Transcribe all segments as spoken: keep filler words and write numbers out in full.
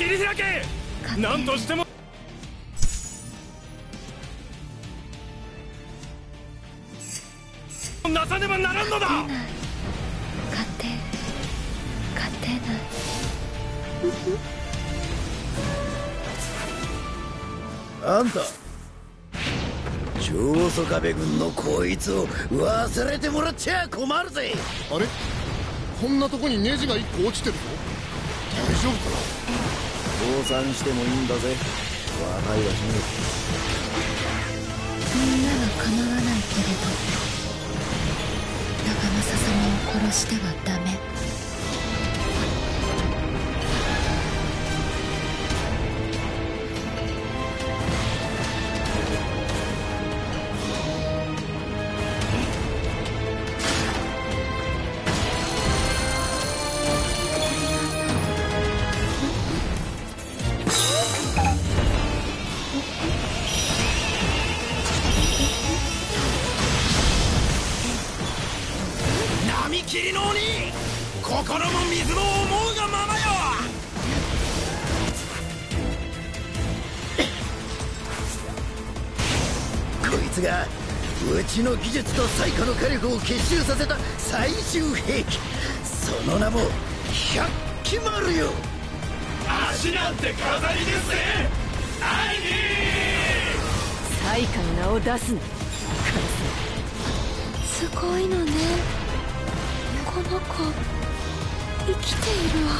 切り開け。何としてもなさねばならんのだ。 勝てない勝てない勝てないあんた長宗我部軍のこいつを忘れてもらっちゃ困るぜ。 あれ、こんなとこにネジが一個落ちてるぞ。大丈夫かな。 降参してもいいんだぜ。若いわしにみんなは構わないけれど長政様を殺してはダメ。 霧の鬼、心も水も思うがままよ。 こいつがうちの技術と最古の火力を結集させた最終兵器、その名も百鬼丸よ。 足なんて飾りですぜ兄貴。 最下の名を出すな。 すごいのね、この子生きているわ。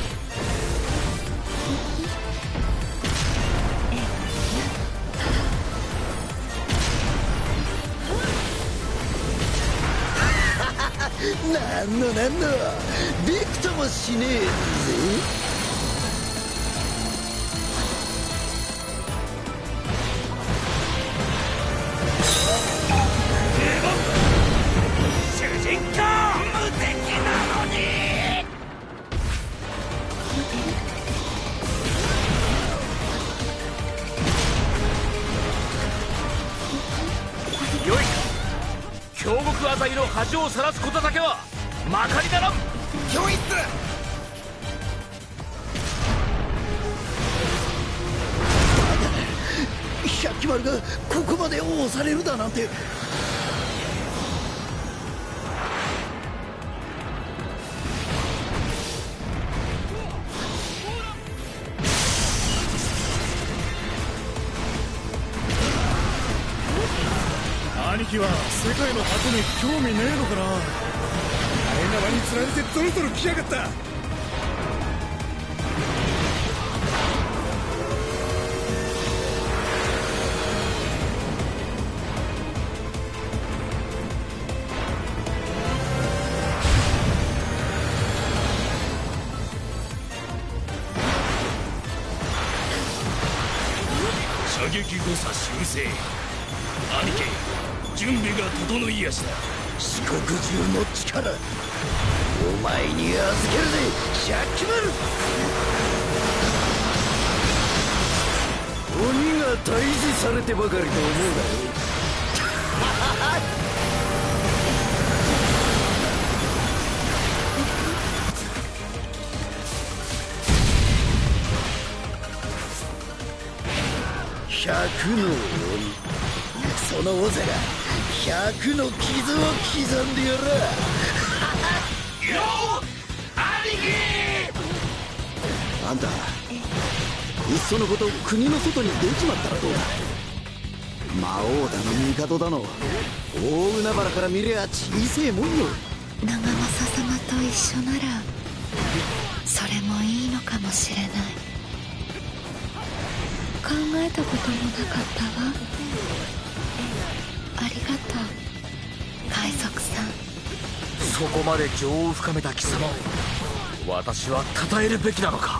なんのなんのびくともしねえぜ。 京極浅井の恥をさらすことだけはまかりならん。 教室百鬼丸がここまで押されるだなんて。 兄貴は世界の箱に興味ねえのかな。替え縄に釣られてゾロゾロ来やがった。 射撃誤差修正。兄貴、準備が整いやした。 四国中の力お前に預けるぜ百鬼丸。鬼が退治されてばかりと思うなよ。百の鬼、その長が百の傷を刻んでやら。 よっ兄貴。 あんたいっそのこと国の外に出ちまったらどうだ。魔王だの帝だの大海原から見りゃ小せえもんよ。 長政様と一緒ならそれもいいのかもしれない。考えたこともなかったわ。ありがとう海賊さん。 そこまで情を深めた貴様を私は称えるべきなのか。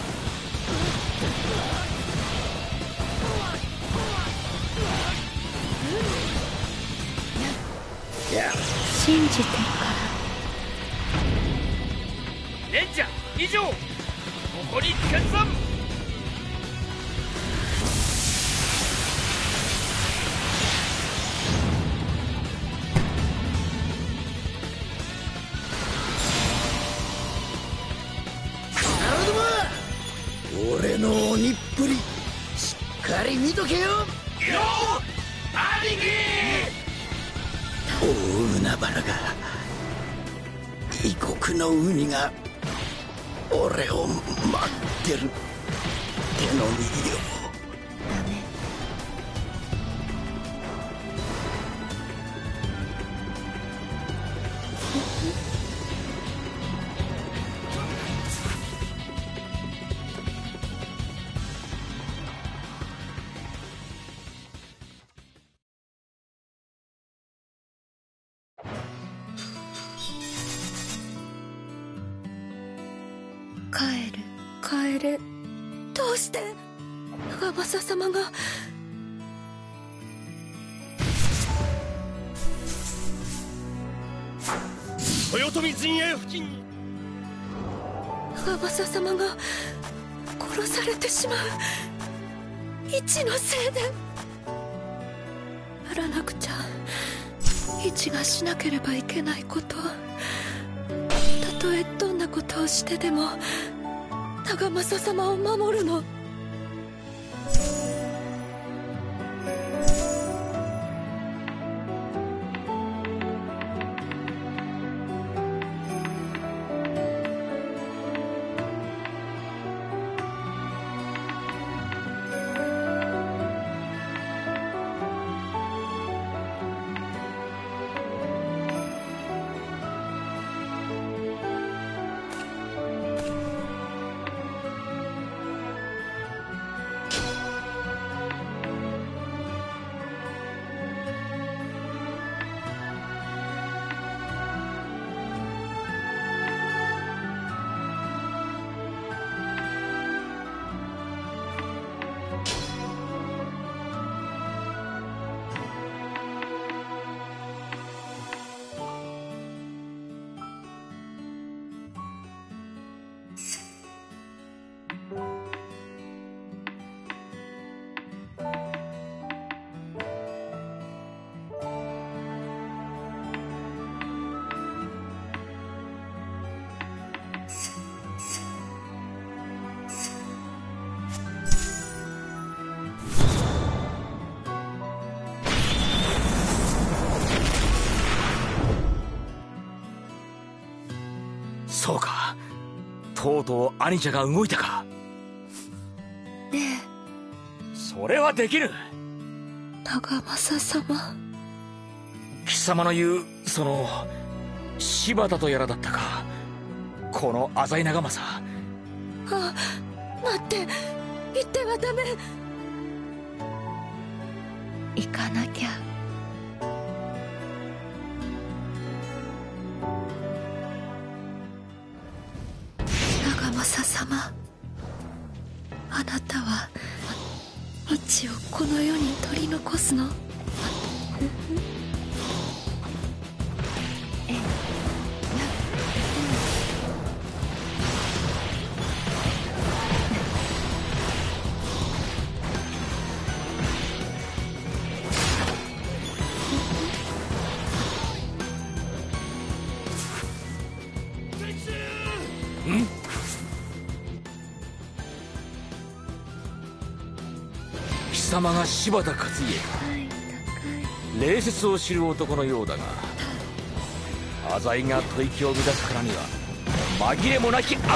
信じてからレンジャー以上、ここに決断。 俺の鬼っぷりしっかり見とけよ。よ兄貴。 大海原が異国のウニが俺を待ってるってのによ。 ダメ。帰る帰れ。どうして長政様が。 豊臣陣営付近に長政様が殺されてしまう。市のせいで。やらなくちゃ。市がしなければいけないこと。たとえどんなことをしてでも長政様を守るの。 そうか、とうとう兄者が動いたか。 ねそれはできる。 え長政様。 貴様の言うその柴田とやらだったか、この浅井長政。 あ、待って、行ってはダメ。行かなきゃ。長政様、あなたは市をこの世に取り残すの？ええ、 ん？貴様が柴田勝家か。礼節を知る男のようだが、浅井が吐息を乱すからには紛れもなき悪だ。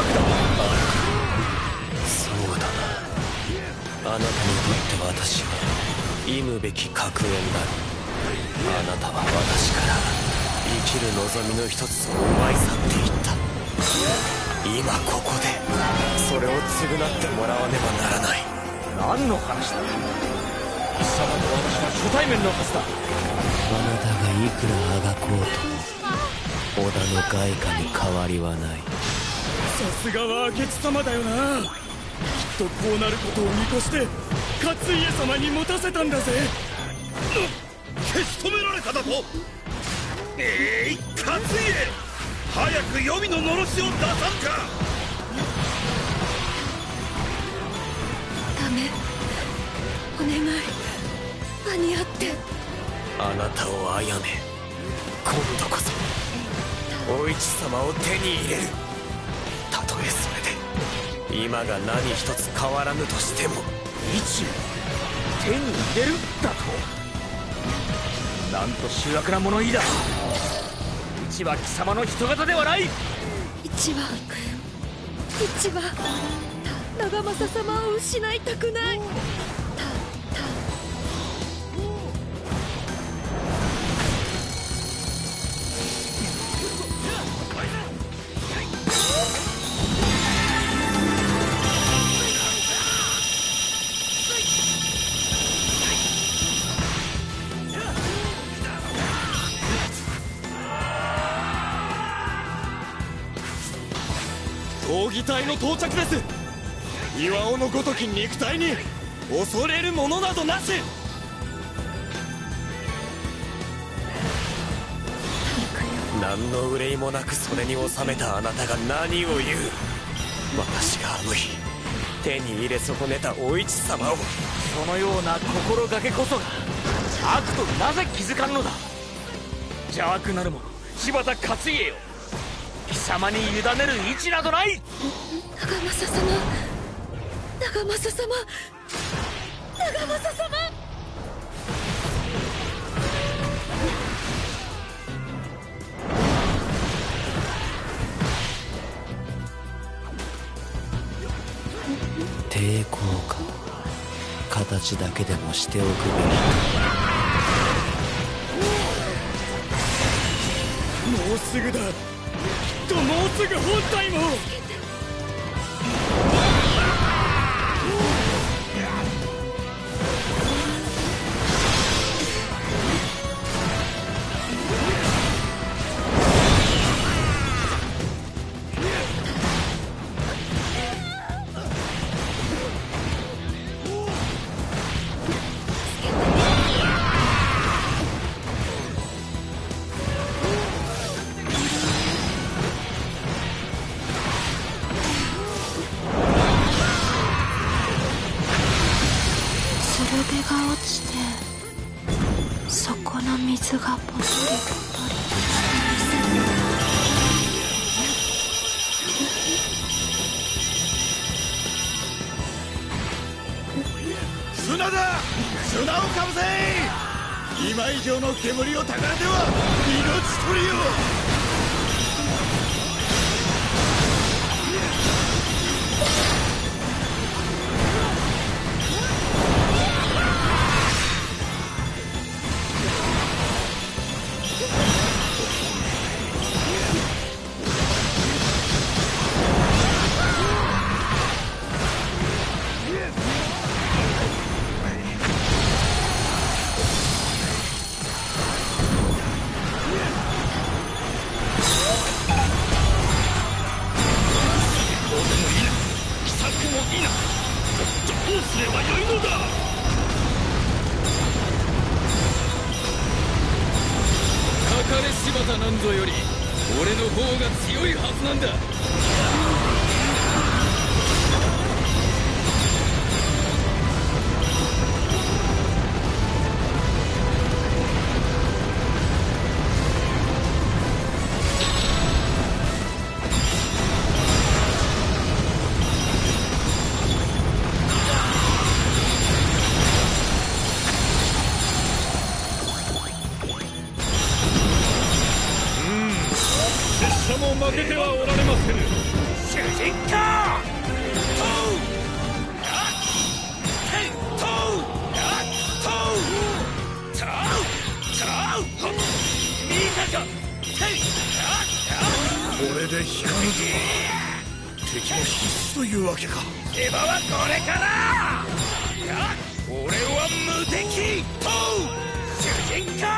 そうだな。あなたにとって私は忌むべき格縁だ。あなたは私から生きる望みの一つを奪い去っていった。今ここでそれを償ってもらわねばならない。 何の話だ。貴様と私は初対面のはずだ。 あなたがいくらあがこうとも織田の外貨に変わりはない。 さすがは明智様だよな。きっとこうなることを見越して勝家様に持たせたんだぜ。 消し止められただと。えい、勝家、早く黄泉ののろしを出さんか。 ダメ、お願い、間に合って。 あなたを殺め、今度こそお市様を手に入れる。たとえそれで今が何一つ変わらぬとしても一手に入れるだと。なんと醜悪な物言いだ。一は貴様の人型ではない。 一は一は長政様を失いたくない。 闘技隊の到着です。岩尾のごとき肉体に恐れるものなどなし。何の憂いもなくそれに収めたあなたが何を言う。私があの日手に入れ損ねたお市様を。 そのような心がけこそが悪となぜ気づかんのだ。邪悪なる者柴田勝家よ、貴様に委ねる位置などない。 長政様、長政様、長政様。 抵抗か、形だけでもしておくべきか。もうすぐだ。きっともうすぐ本体も。 剣が落ちてそこの水がポトリポトリ。 砂だ、砂をかぶせ。今以上の煙をたかれては命取りよ。 柴田なんぞより俺の方が強いはずなんだ。も負けてはおられませぬ。主人公これで光るぞ。敵も必須というわけか。 エヴァはこれから俺は無敵主人公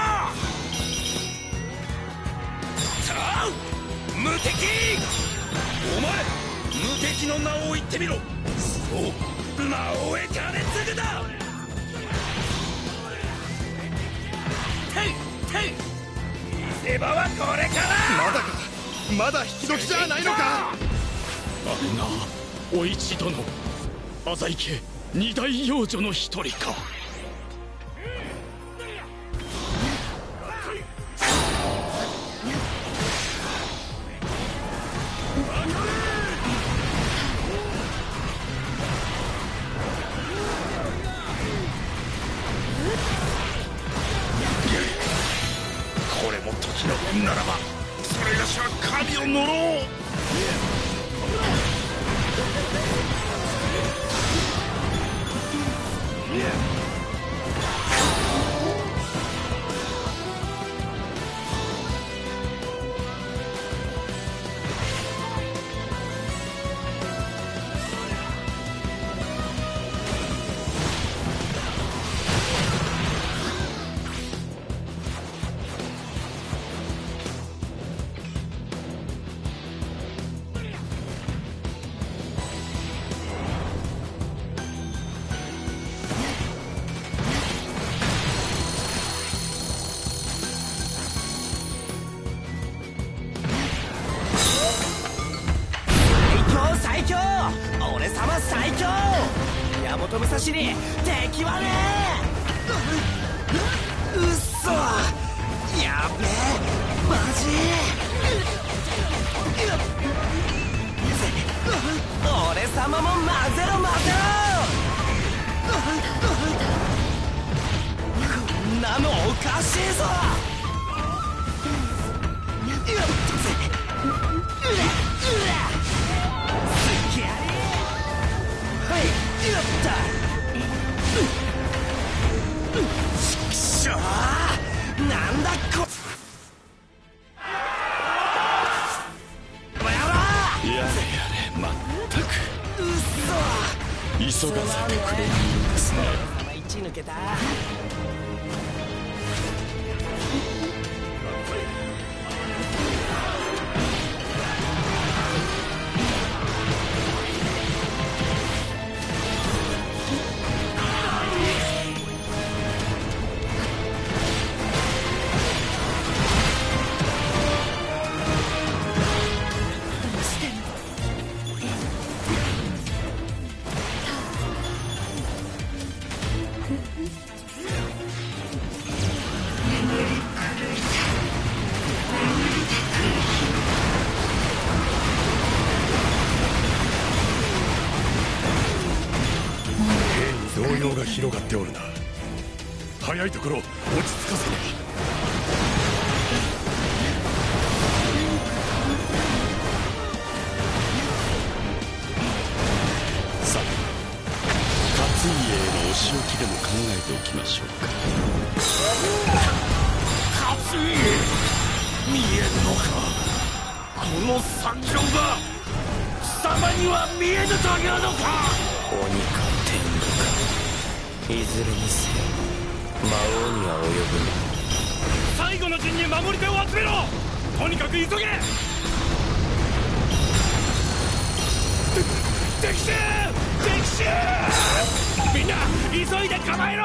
無敵。お前無敵の名を言ってみろ。そう、魔王へ金継ぐだ。ていてい見せ場はこれから。 まだか、まだ引き時じゃないのか。 あれがお市殿、浅井家二大幼女の一人か。 乗ろう。 本武蔵に敵はねえ。うっそ、やべえ、マジ俺様も混ぜろ混ぜろ。こんなのおかしいぞ。やったちくしょう、なんだこやれやれ、まったくうっそ、 急がせてくれるんですね。 一抜けた。 動揺が広がっておるな。早いところ落ち着かせねえ。さあ、勝家へのお仕置きでも考えておきましょうか。勝家見えんのか、この惨状が貴様には見えぬというのか。 鬼か天狗か、いずれにせよ魔王には及ぶまい。 最後の陣に守り手を集めろ。とにかく急げ。敵襲敵襲、みんな急いで構えろ。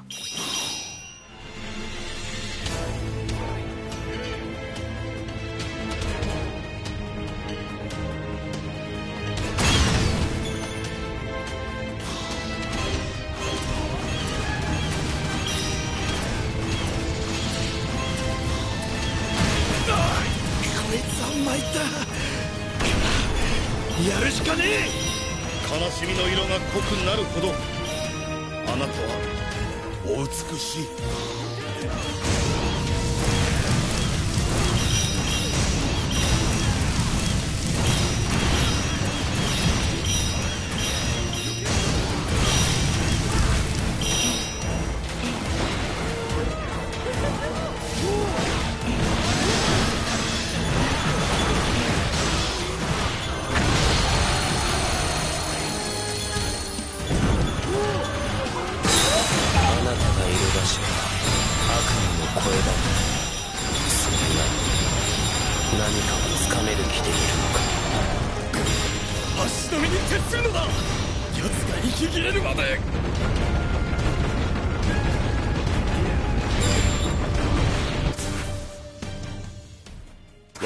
やるしかねえ。悲しみの色が濃くなるほどあなたはお美しい。足止めに徹するのだ。奴が息切れるまで。私、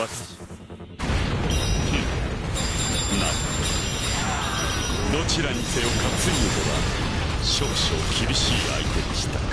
などちらにせよ勝家では少々厳しい相手でしたか。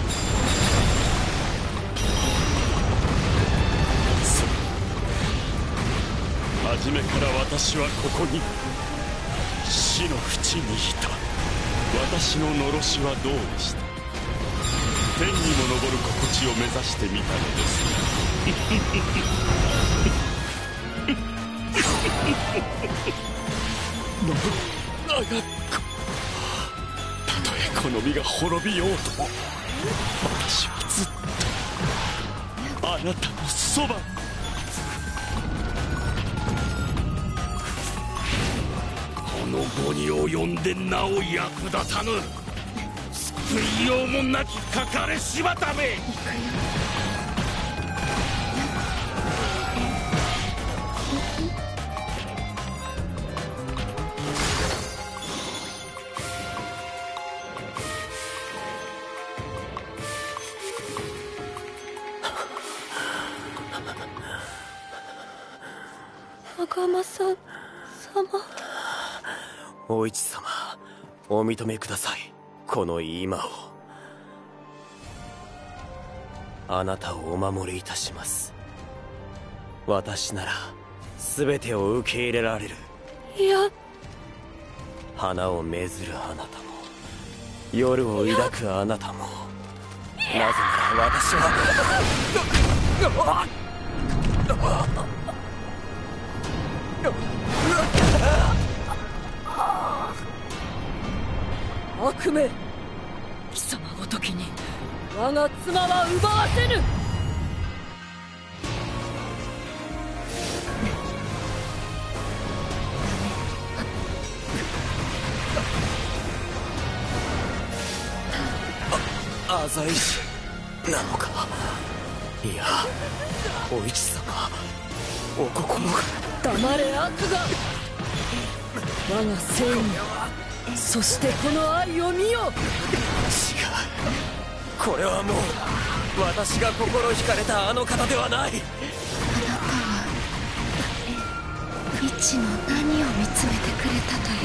そう、初めから私はここに死の淵にいた。私ののろしはどうでした。天にも昇る心地を目指してみたのです。 長子、たとえこの身が滅びようとも私はずっとあなたのそば。この後に及んでなお役立たぬ救いようもなきかかれ柴田め。 長政様。 お市様、お認めください。この今をあなたをお守りいたします。私なら全てを受け入れられる。 いや、 花をめずるあなたも夜を抱くあなたも、なぜなら私は悪名、貴様ごときに我が妻は奪わせぬ。 あ浅井氏なのか。いや、お市様、お心が。 黙れ悪が。我が正義、そしてこの愛を見よ。違う、 これはもう私が心惹かれたあの方ではない。 あなたは一の何を見つめてくれたと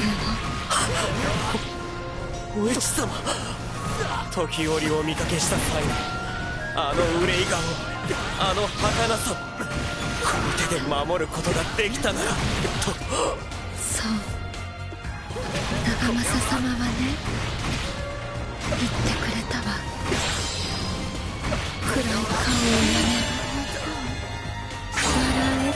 いうの。 お市様、時折お見かけした際のあの憂い顔、あの儚さをこの手で守ることができたならと。 そう、長政様はね、言ってくれたわ。暗い顔をやめ笑えって。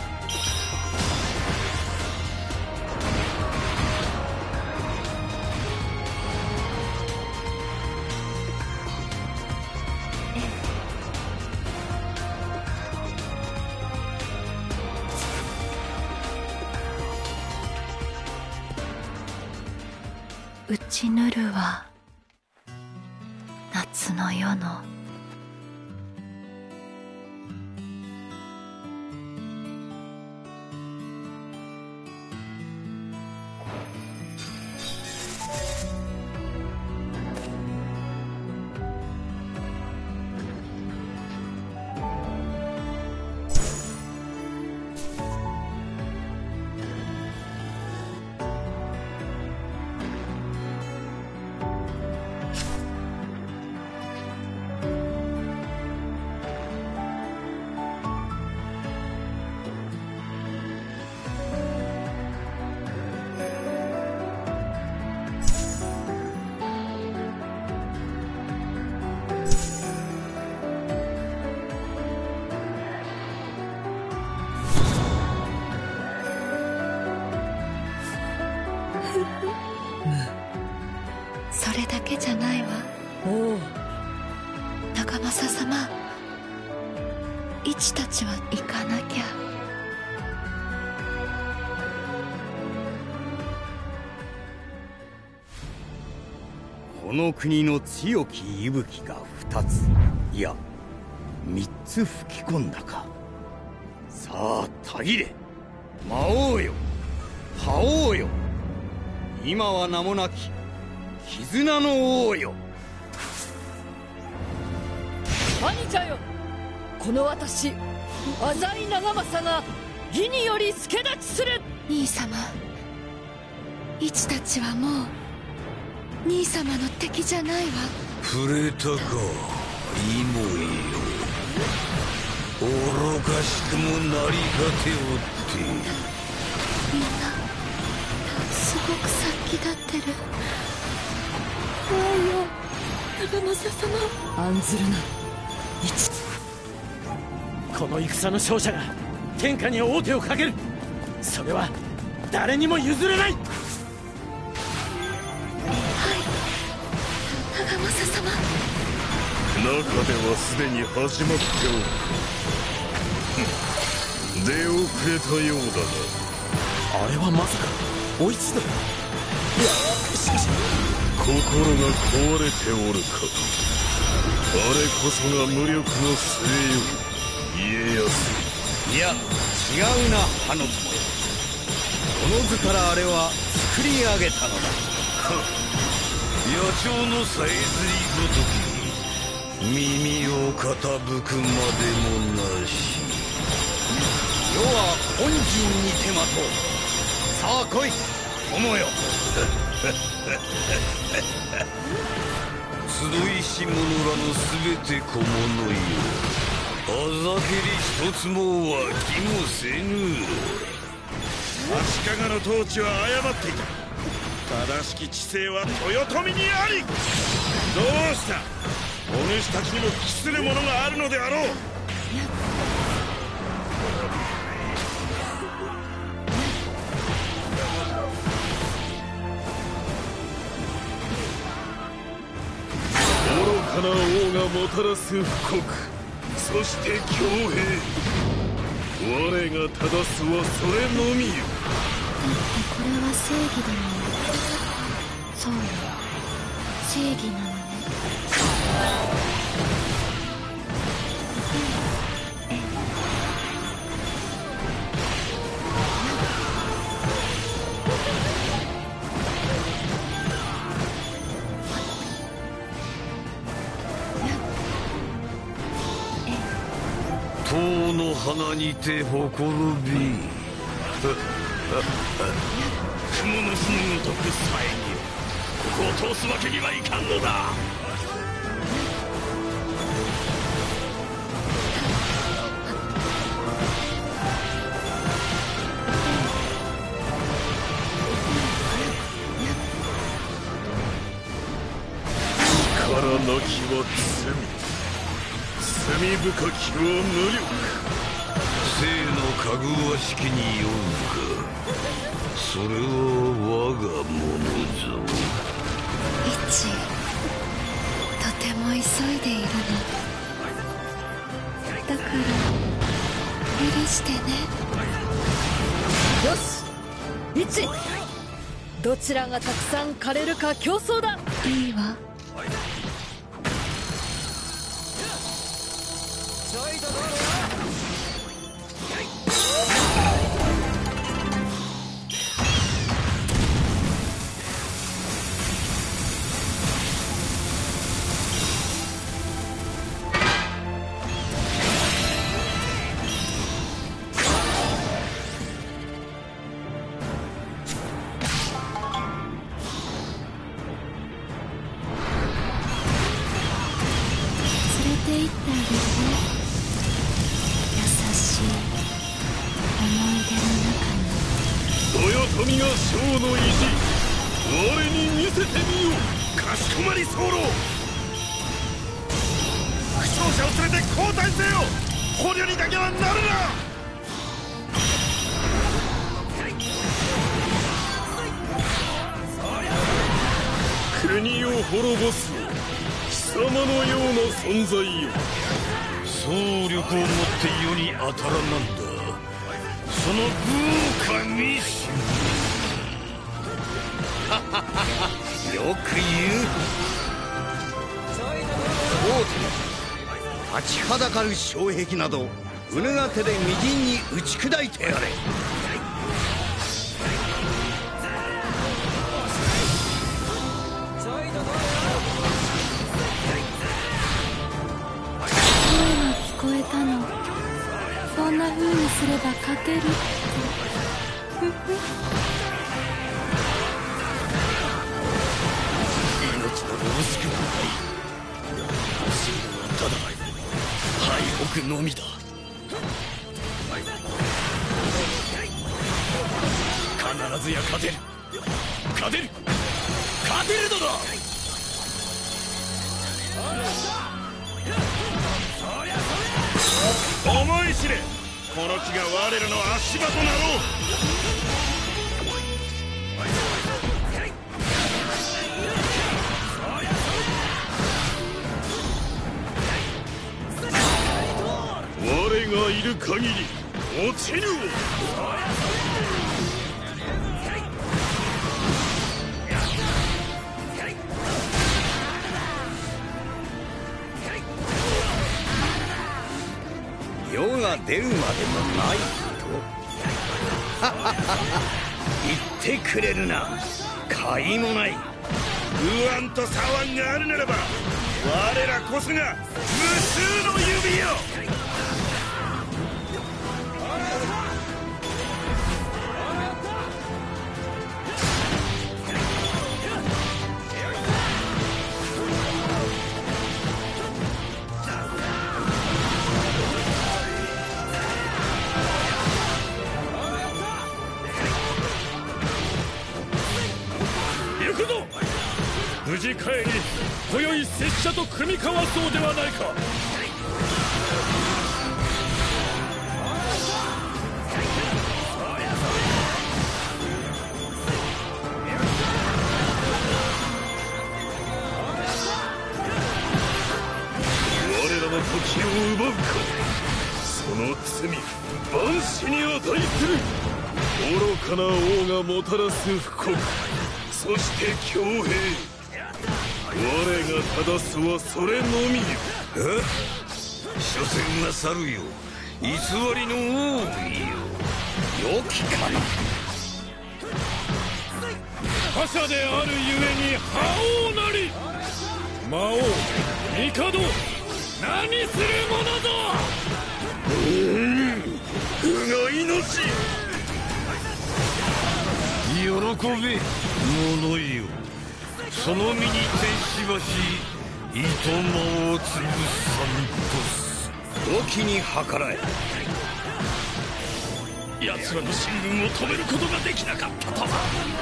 うちぬるは夏の夜のそれだけじゃないわ。おお、長政様、一たちは行かなきゃ。 この国の強き息吹が二つ、いや三つ吹き込んだか。さあたぎれ、魔王よ、覇王よ、今は名もなき絆の王よ。 兄者よ、この私浅井長政が義により助立ちする。兄様、一たちはもう兄様の敵じゃないわ。 触れたか、妹よ。愚かしくもなり果ておって。 みんなすごく殺気立ってる。怖いよ、長政様。案ずるな、一。 この戦の勝者が天下に王手をかける。それは誰にも譲れない。はい、 長政様。 中ではすでに始まっておる。出遅れたようだあれはまさかおいつだ。いやしかしな。心が壊れておるか。あれこそが無力の末よ、家康。 いや違うな、歯の友よ。この図からあれは作り上げたのだ。 野鳥のさえずりごとき耳を傾くまでもなし。 世は本陣にて待とう。さあ来い友よ。 集いし者らのすべて小物よ、あざけり一つも湧きもせぬ。 足利の統治は誤っていた。正しき知性は豊臣にあり。どうした、お主たちにも期するものがあるのであろう。愚かな王がもたらす不国、そして強兵、我が正すはそれのみよ。 だってこれは正義だもん。そうよ、正義なのね。 塔の花にてほころび。 蜘蛛の巣のごとく遮り、ここを通すわけにはいかんのだ。力なきは罪、罪深きは無力。 生のかぐわしきによるか、それは我がものぞ。 イチ、とても急いでいるの。だから許してね。よし、イチ、どちらがたくさん枯れるか競争だ。いいわ。 豊臣が将の意地、我に見せてみよう。かしこまり候。負傷者を連れて交代せよ。捕虜にだけはなるな。国を滅ぼす貴様のような存在よ。 総力をもって世に当たらなんだ、その豪華ミッション。 よく言う。王手、立ちはだかる障壁などうぬが手でみじんに打ち砕いてやれ。 聞こえたの。そんな風にすれば勝てるって。ふふ。 命など惜しくはない。欲しいのはただ敗北のみだ。必ずや勝てる、勝てる、勝てるのだ。思い知れ、この木が我らの足場となろう。 がいる限り落ちるを。 世が出るまでもないと言ってくれるな。甲斐もない。 不安と左腕があるならば我らこそが無数の指よ。 無事帰り今宵拙者と組み交わそうではないか。 我らの時を奪うか。その罪万死に値する。愚かな王がもたらす不幸、そして強兵。我が正すはそれのみよ。 え？所詮は去るよ。偽りの王よ。良きかな。 覇者であるゆえに覇王なり。魔王帝何するものぞ。 うーん、具が命。 喜べ者よ。その身にてしばし糸間を潰さんとす。時に計らえ。 奴らの進軍を止めることができなかったとは。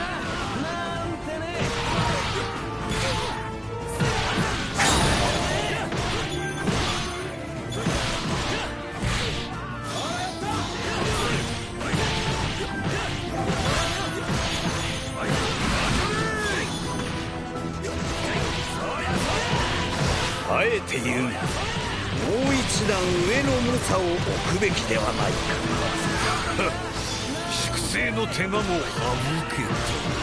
あえて言う。もう一段上の猛者を置くべきではないか。粛清の手間も省けた。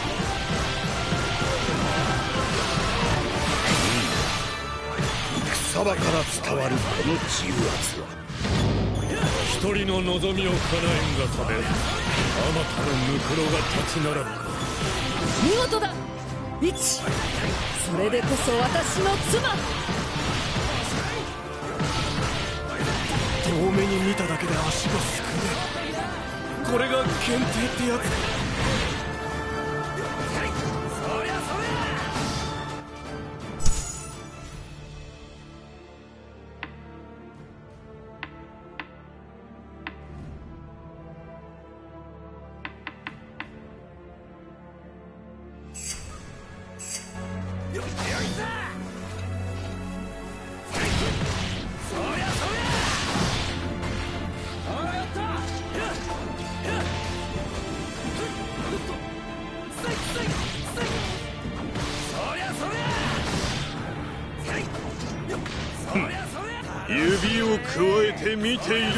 戦場から伝わるこの重圧は一人の望みを叶えんがためあまたのムクロが立ち並ぶか。 見事だ一。それでこそ私の妻。 遠目に見ただけで足がすくね。これが検定ってやつか。 指を加えて見ているがいい。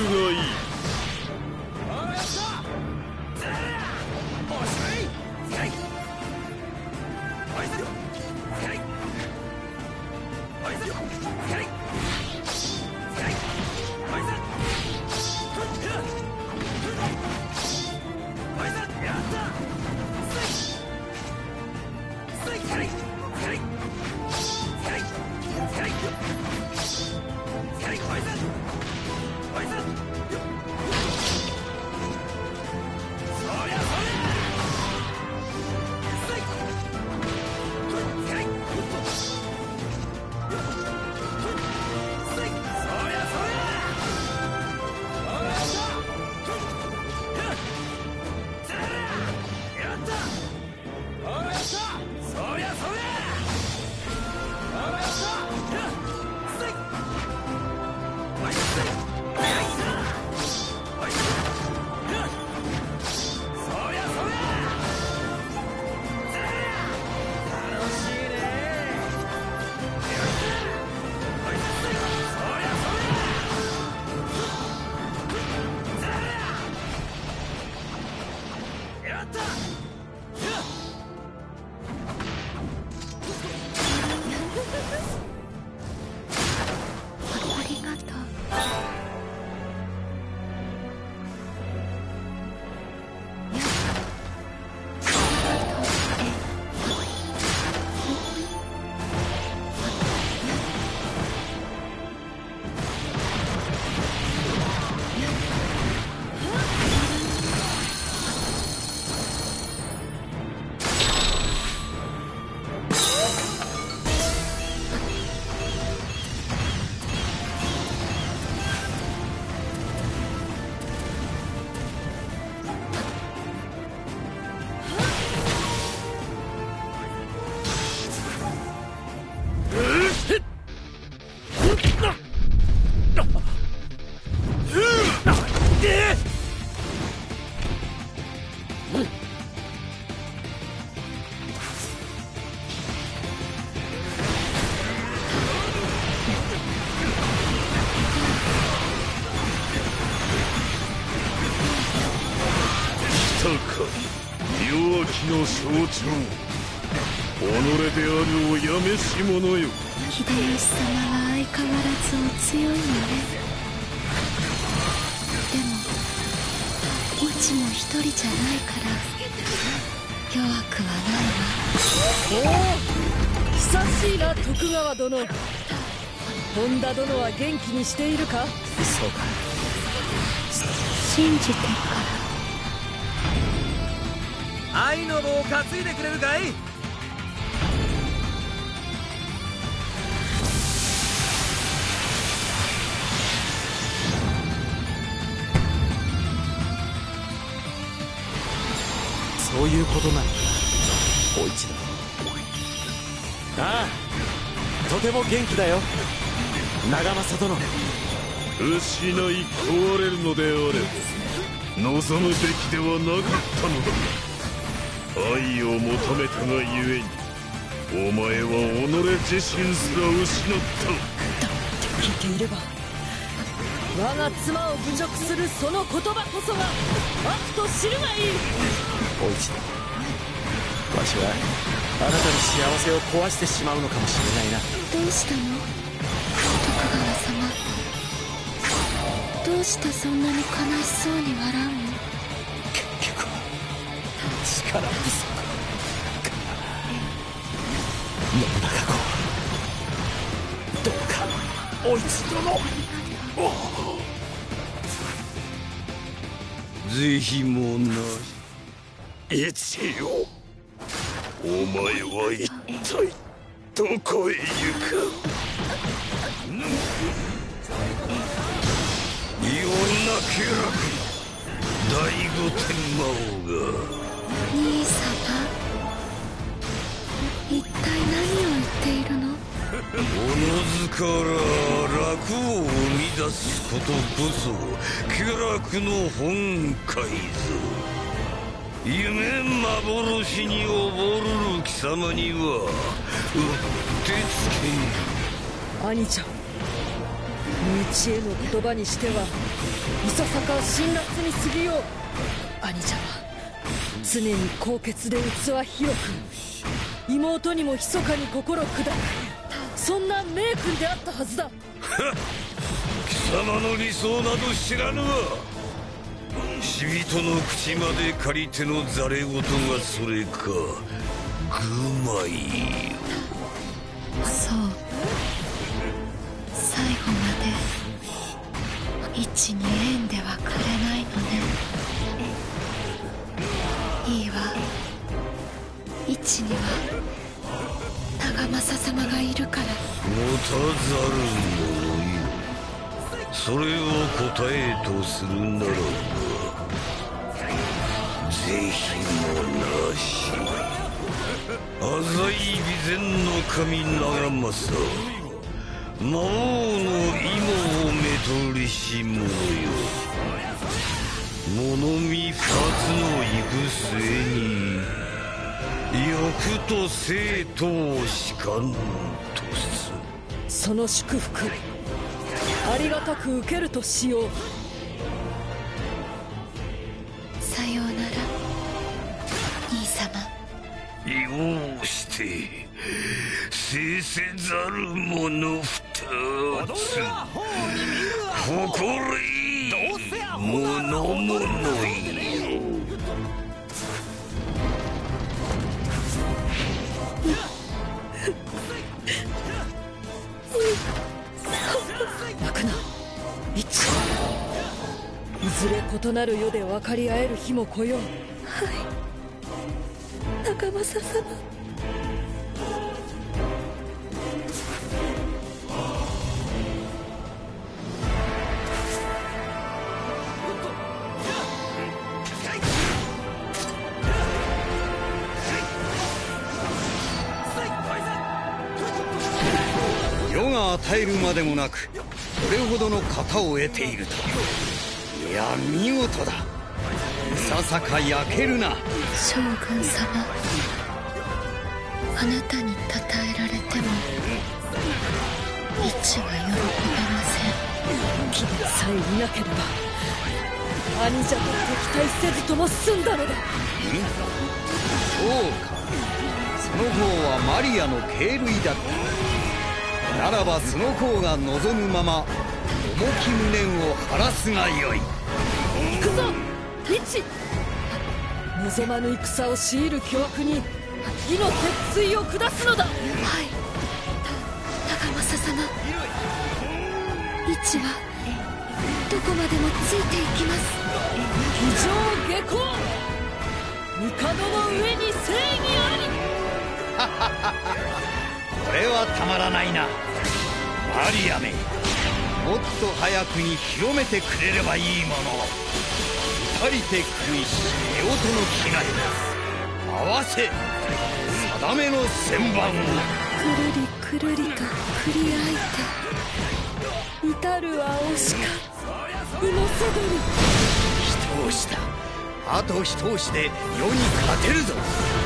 ったありがとう。 弱きの象徴、己であるをやめし者よ。 秀吉様は相変わらずお強いのね。でもいちも一人じゃないから弱くはないわ。おお、久しいな徳川殿。本田殿は元気にしているか。 そうか、 信じてから愛の棒を担いでくれるかい。そういうことなのか、お市だ。ああ、とても元気だよ、長政殿。 失い壊れるのであれば望むべきではなかったのだ。愛を求めたがゆえにお前は己自身すら失った。 だって聞いていれば我が妻を侮辱するその言葉こそが悪と知るがいい。 お市だ、わしはあなたの幸せを壊してしまうのかもしれないな。 どうしたの徳川様、どうしてそんなに悲しそうに笑うの。 結局は力不足か。信長公、どうかお市殿。 是非もなし。 一よ、お前は一体どこへ行く。 異様な気楽、第五天魔王が。 兄様、一体何を言っているの。 おのずから楽を生み出すことこそ気楽の本懐ぞ。夢幻に溺るる貴様にはうってつけ。 兄ちゃん、道への言葉にしてはいささか辛辣に過ぎよう。兄ちゃんは常に高潔で器広く、妹にも密かに心砕く、そんな名君であったはずだ。 貴様の理想など知らぬわ。死人の口まで借りてのざれ言がそれか。愚昧よ。 そう、最後まで一に縁ではくれないのね。いいわ、一には長政様がいるから。 持たざる者よ。それを答えとするならば是非もなし。浅い備前の神長政、魔王の芋をめとりし者よ。物見二つの行く末に欲と生とをしかんとす。 その祝福ありがたく受けるとしよう。さようならて制せざる者二つ、心いい者々よ。 泣くな、イチ。いずれ異なる世で分かり合える日も来よう。はい、長政様。 世が与えるまでもなくこれほどの型を得ていると、いや見事だ。いささか焼けるな。 将軍様、あなたに称えられても一は喜べません。君さえいなければ兄者と敵対せずとも済んだのだ。 そうか、その方はマリアの系類だった。ならばその方が望むまま重き無念を晴らすがよい。 行くぞ、イチ。望まぬ戦を強いる巨悪に義の鉄槌を下すのだ。はい、長政様。イチはどこまでもついていきます。非常下校、帝の上に正義あり。 これはたまらないな。マリアめ、もっと早くに広めてくれればいいものを。至りて狂いし夫婦の気概、合わせ定めの旋盤を。 くるりくるりと振り合いて、至るは惜しかうのせどり。 一押しだ。あと一押しで世に勝てるぞ。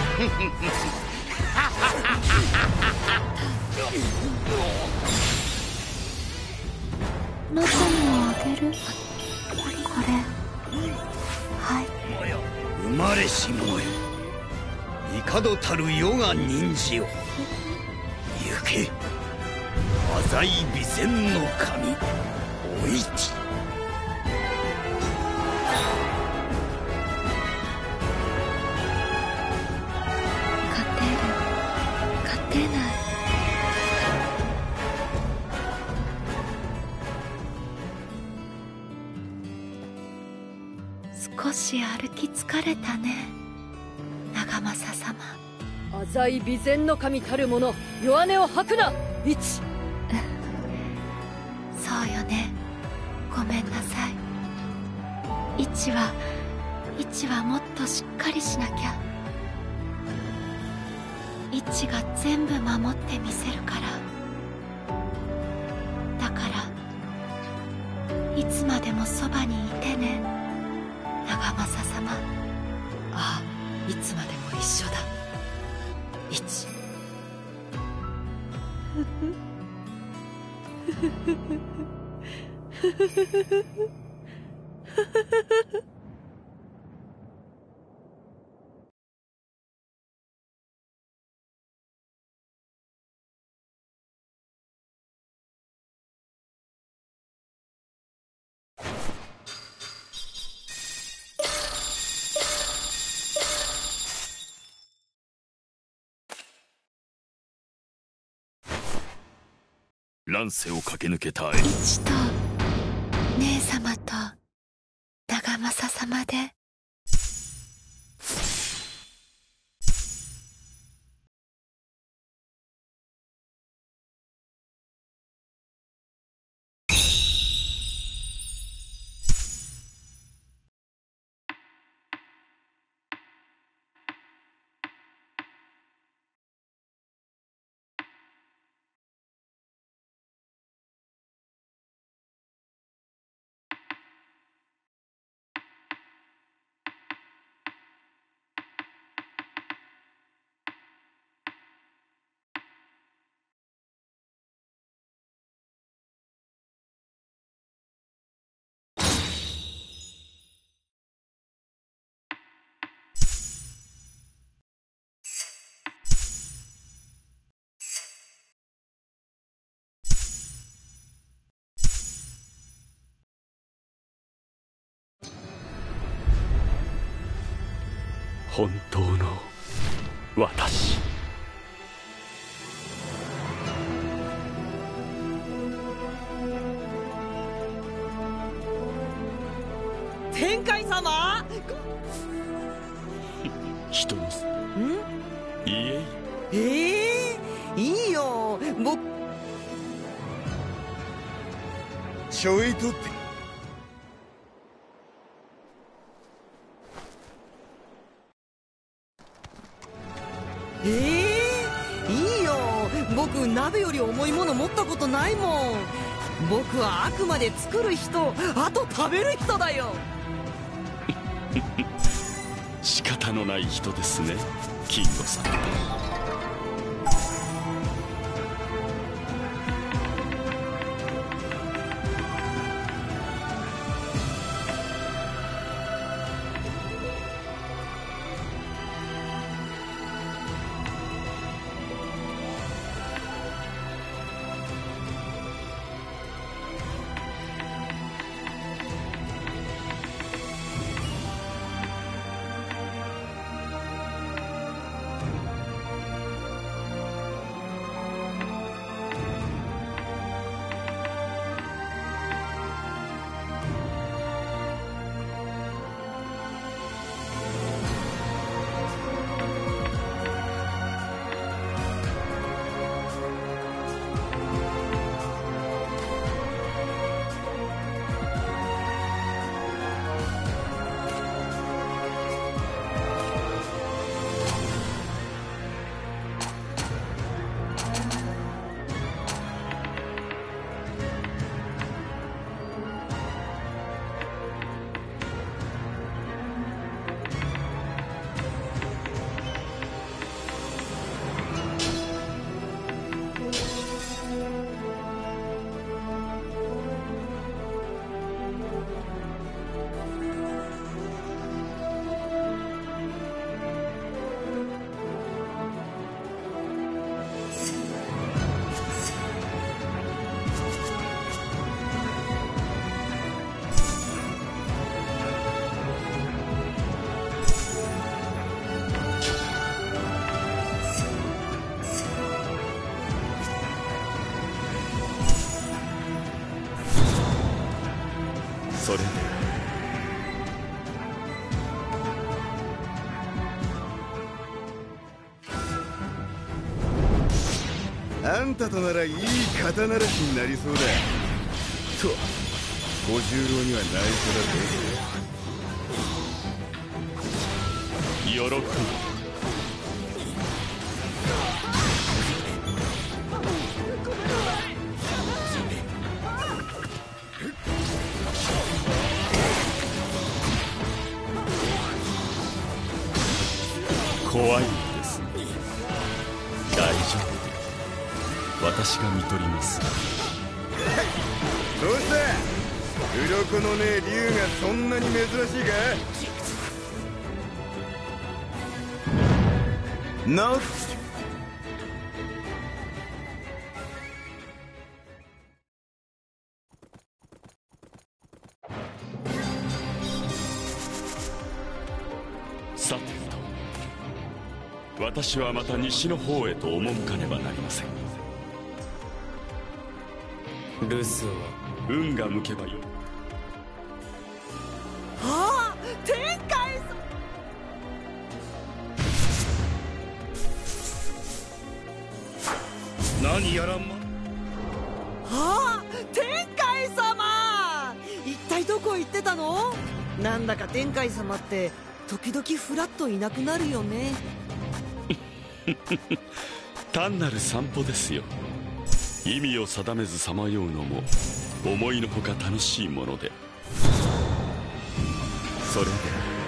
あなたにもあげる。これ、はい。 生まれし者よ、帝たる世が任じを。行け、浅井備前の神お市。 勝てる、勝てない。少し歩き疲れたね、長政様。浅井備前の神たる者、弱音を吐くな、イチ。そうよね、ごめんなさい。イチはイチはもっとしっかりしなきゃ。イチが全部守ってみせるから。だからいつまでもそばにいてね、長政様。ああ、いつまでも一緒だ、イチ。 乱世を駆け抜けたイチと姉様と長政様で。 本当の私。 天海様。 人のせい。いえええー、いいよ僕。 ちょいとって。 ええー、いいよ僕鍋より重いもの持ったことないもん。僕はあくまで作る人、あと食べる人だよ。 仕方のない人ですね、キンゴさん。それであんたとならいい肩慣らしになりそうだ。と小十郎には内緒だぜ。 喜ぶ。怖いんです。大丈夫、私が見とります。 どうした鱗のねえ竜がそんなに珍しいか。なっさてと、私はまた西の方へと赴かねばなりません。 留守は運が向けばよい。 ああ、天海さん。何やらんま。 ああ、天海様。一体どこ行ってたの？なんだか天海様って時々フラッといなくなるよね。 単なる散歩ですよ。意味を定めずさまようのも思いのほか楽しいもので。それで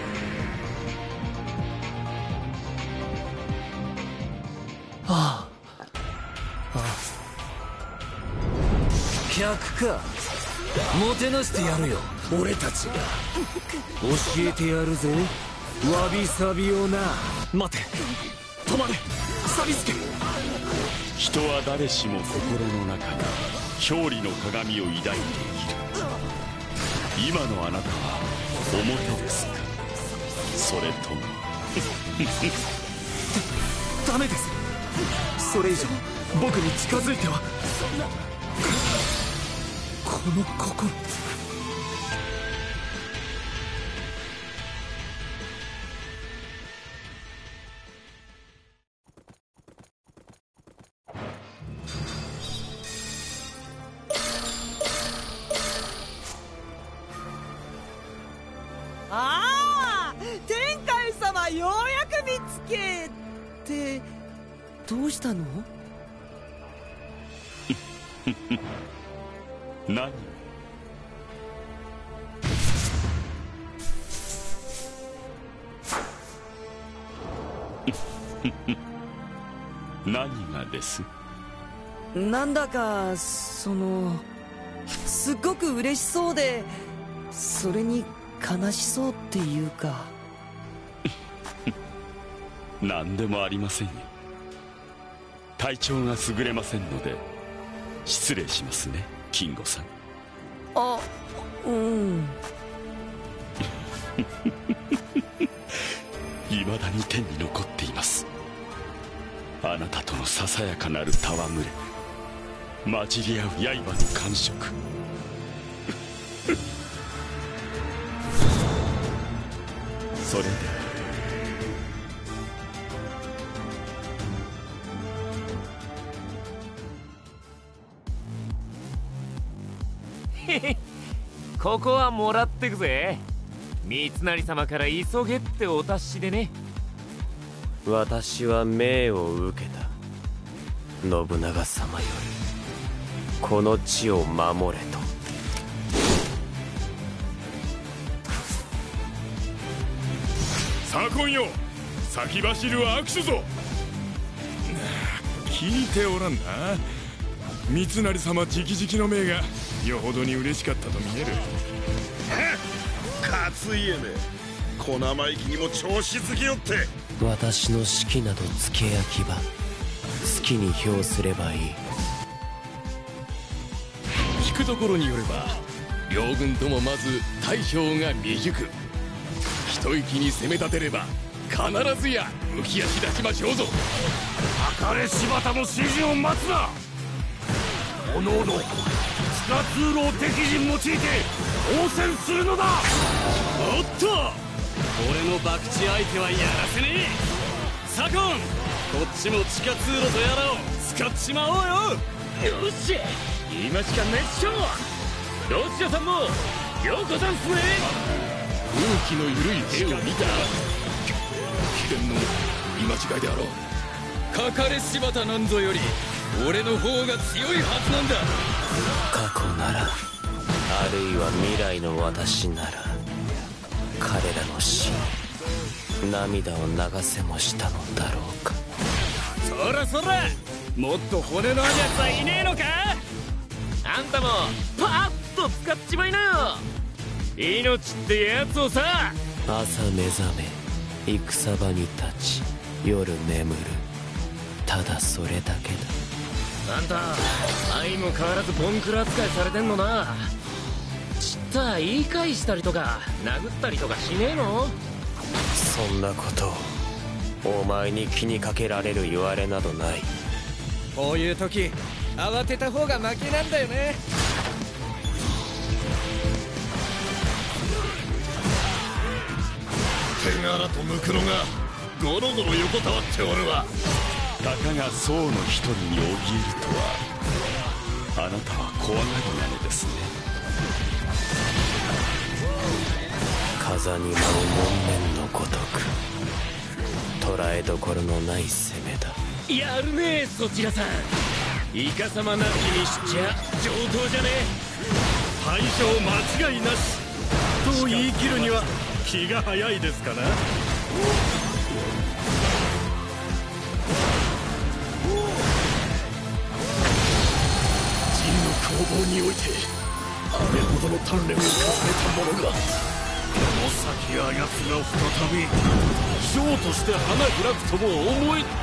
ああ、ああ、客か。もてなしてやるよ、俺たちが。教えてやるぜ、わびさびをな。待て、止まれ、サビスケ。 人は誰しも心の中に表裏の鏡を抱いている。今のあなたは表ですか、それともダメです。それ以上僕に近づいては。この心。 ああ、天海様、ようやく見つけて。どうしたの？ 何？何がです？ なんだかそのすっごく嬉しそうで、それに悲しそうっていうか。 何でもありませんよ。体調が優れませんので失礼しますね、金吾さん。 あ、うん。 未だに天に残っています。あなたとのささやかなる戯れ、混じり合う刃の感触。それでここはもらってくぜ。三成様から急げってお達しでね。 私は命を受けた。信長様よりこの地を守れと。 左近よ、先走るは握手ぞ。聞いておらんな。三成様直々の命がよほどに嬉しかったと見える。 勝家め、小生意気にも調子づけよって。 私の指揮など付け焼き場、好きに評すればいい。 聞くところによれば両軍ともまず大将が未熟。一息に攻め立てれば必ずや浮き足立ちましょうぞ。 かれ柴田の指示を待つな。おのおの地下通路を敵陣用いて応戦するのだ。 おっと、俺の博打相手はやらせねえ。左近、こっちも地下通路とやらを使っちまおうよ。 よし、今しか熱唱。どちらさんもようこざんすね。 空気の緩い兵を見たら秘伝の見間違いであろう。かかれ柴田なんぞより俺の方が強いはずなんだ。 過去なら、あるいは未来の私なら、彼らの死に涙を流せもしたのだろうか。 そらそら、もっと骨のあるやつはいねえのか。あんたもパーッと使っちまいなよ。命ってやつをさ。 朝目覚め、戦場に立ち、夜眠る。ただそれだけだ。 あんた相も変わらずボンクラ扱いされてんのな。ちった言い返したりとか殴ったりとかしねえの？ そんなことをお前に気にかけられる言われなどない。 こういう時慌てた方が負けなんだよね。 手柄と向くのがゴロゴロ横たわっておるわ。 たかが宋の一人に怯えるとは、あなたは怖がりなのですね。 風に舞う門面のごとく、捉えどころのない攻めだ。 やるねえそちらさん。イカ様なきにしちゃ上等じゃねえ。 大将間違いなしと言い切るには気が早いですかな。 攻防においてあれほどの鍛錬を重ねた者が、この先あやつが再び将として花開くとも思え。信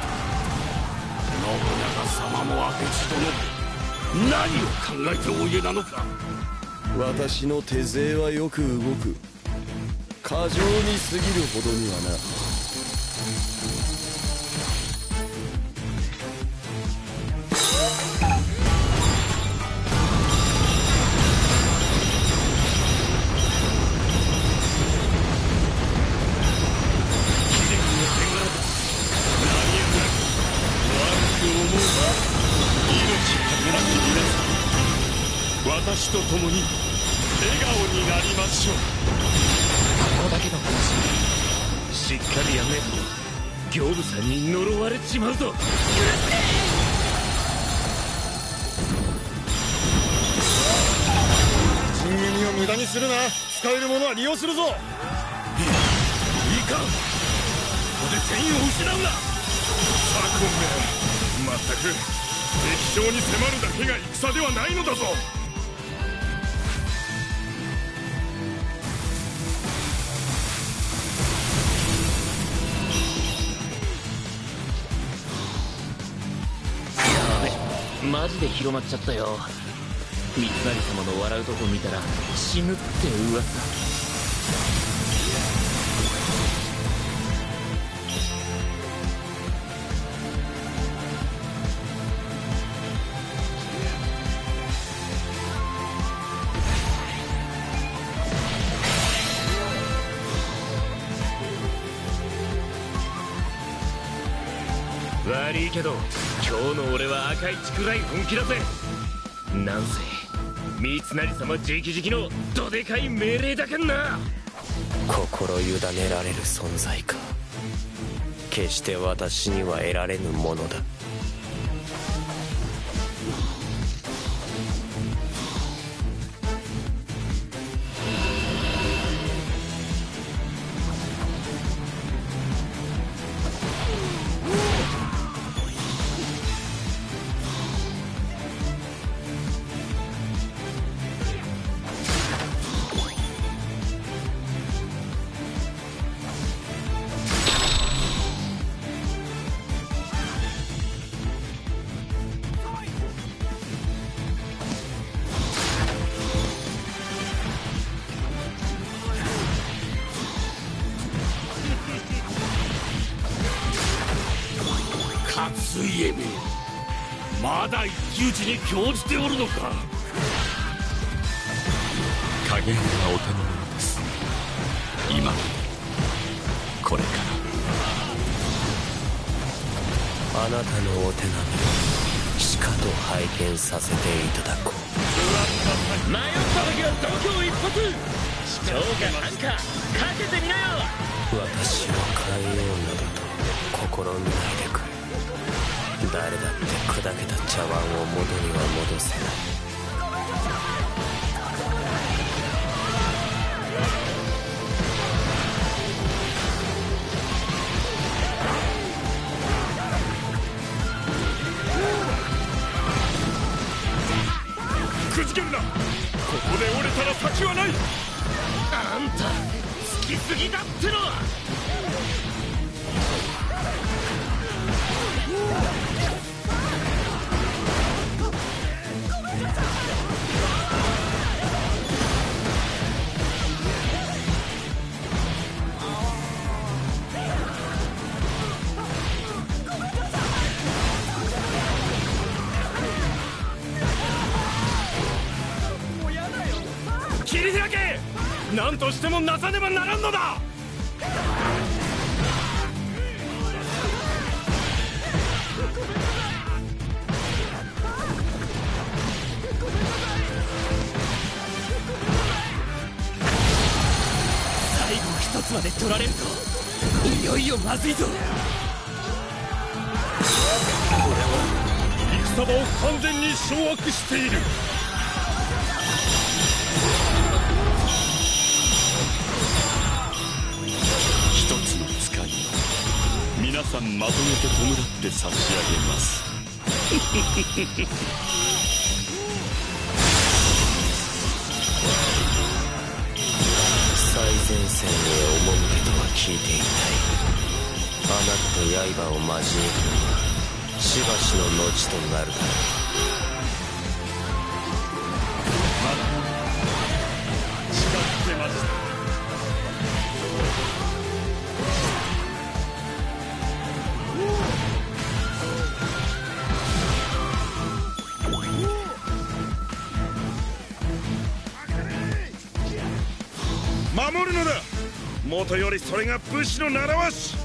長様も明智殿、何を考えておいでなのか。 私の手勢はよく動く。過剰に過ぎるほどにはな。 ちと共に笑顔になりましょう。 ここだけの話、しっかりやんねえと行部さんに呪われちまうぞ。 人組を無駄にするな。使えるものは利用するぞ。いいか、ここで戦意を失うな。サコンめ、まったく敵将に迫るだけが戦ではないのだぞ。 マジで広まっちゃったよ。三成様の笑うとこ見たら死ぬって噂。悪いけど今日の俺は赤い血くらい本気だぜ。なんせ三成様直々のどでかい命令だけんな。 心委ねられる存在か。決して私には得られぬものだ。 勝家め、まだ一騎打ちに興じておるのか。 加減がお手の物です。今までこれからあなたのお手並みしかと拝見させていただこう。 迷った時は度胸一発、視聴かなんかかけてみなよ。 私を変えようなどと試みないでくれ。誰だって砕けた茶碗を元には戻せない。 くじけるな。ここで折れたら先はない。 あんた好きすぎだっての。 切り開け。何としてもなさねばならんのだ。 最後一つまで取られるといよいよまずいぞ。 これは戦場を完全に掌握している。 一つの使い皆さんまとめて弔って差し上げます。 最前線へ赴けとは聞いていたい。あなたと刃を交えるのはしばしの後となるだろう。 近づけました。守るのだ。もとよりそれが武士の習わし。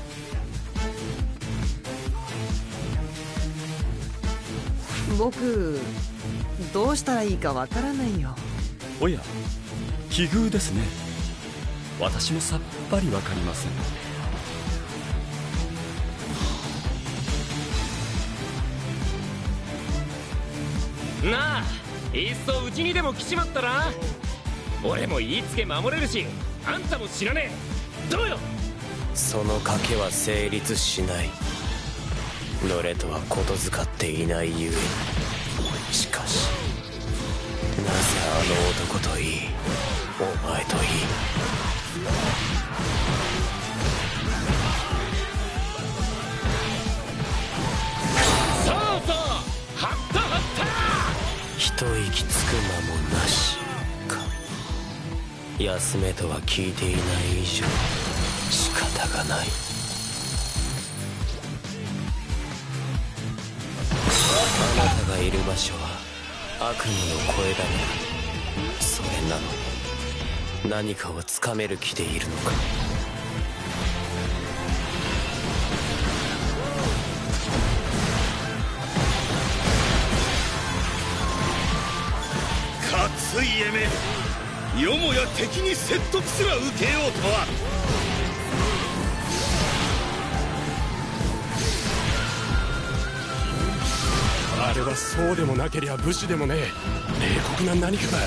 僕どうしたらいいかわからないよ。 おや、奇遇ですね。私もさっぱりわかりません。 なあ、いっそうちにでも来ちまったら、俺も言いつけ守れるし、あんたも死なねえ。どうよ。 その賭けは成立しない。ノレとはことづかっていないゆえに。しかしなぜあの男といい、お前といい。 そうそう、はったはった。 一息つく間もなしか。休めとは聞いていない以上仕方がない。あなたがいる場所は悪夢の声だね。それなのに何かをつかめる気でいるのか。 勝家め、よもや敵に説得すら受けようとは。 あれはそうでもなけりゃ武士でもねえ冷酷な何かだ。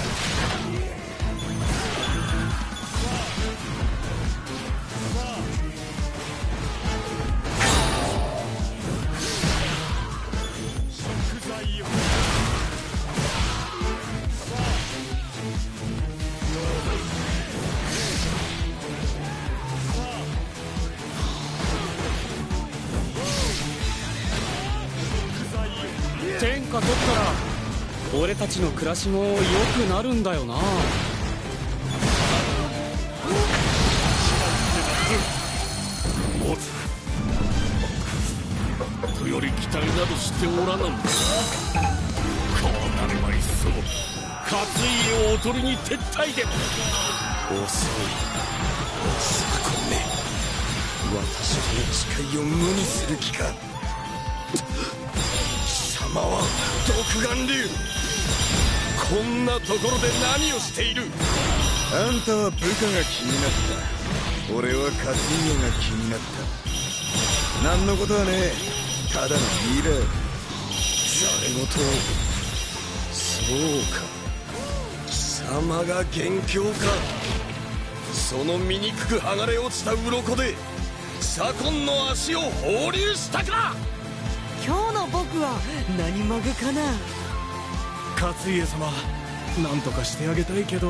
天下取ったら俺たちの暮らしも良くなるんだよな。 モズとより期待などしておらなんだ。こうなればいっそ勝家をおとりに撤退でも。 遅いさこめ、私との誓いを無にする気か。貴様は独眼竜、こんなところで何をしている。 あんたは部下が気になった、俺は勝家が気になった。何のことはねえ、ただのミイラ。 ざれ言、そうか、貴様が元凶か。その醜く剥がれ落ちた鱗で左近の足を放流したか。 今日の僕は何マグかな。 勝家様、なんとかしてあげたいけど。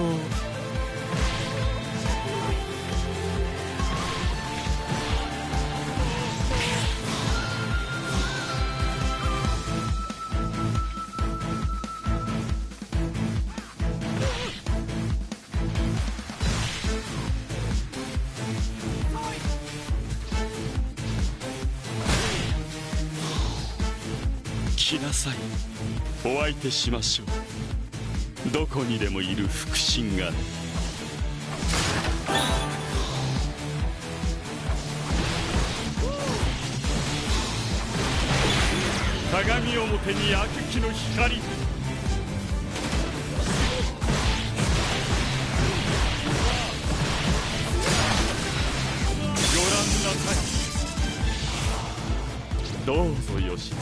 来なさい、お相手しましょう。どこにでもいる腹心がね。 鏡表に悪鬼の光。ご覧なさい。 どうぞよし。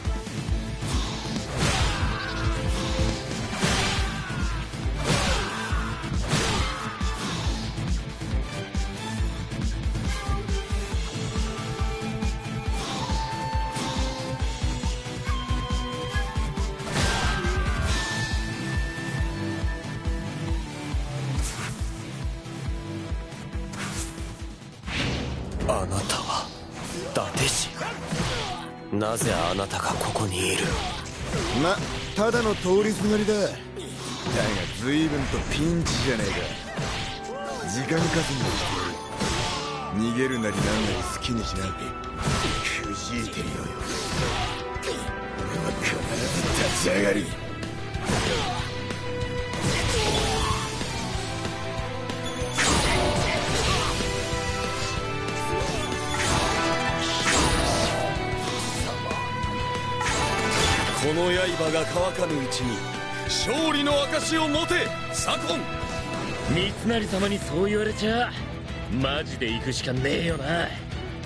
あなたは伊達氏。なぜあなたがここにいる。 ま、ただの通りすがりだ。だが随分とピンチじゃねえか。時間稼ぎをして逃げるなりなんなり好きにしな。くじいてみろよ。俺は必ず立ち上がる。 この刃が乾かぬうちに勝利の証を持て左近。 三成様にそう言われちゃマジで行くしかねえよな。 い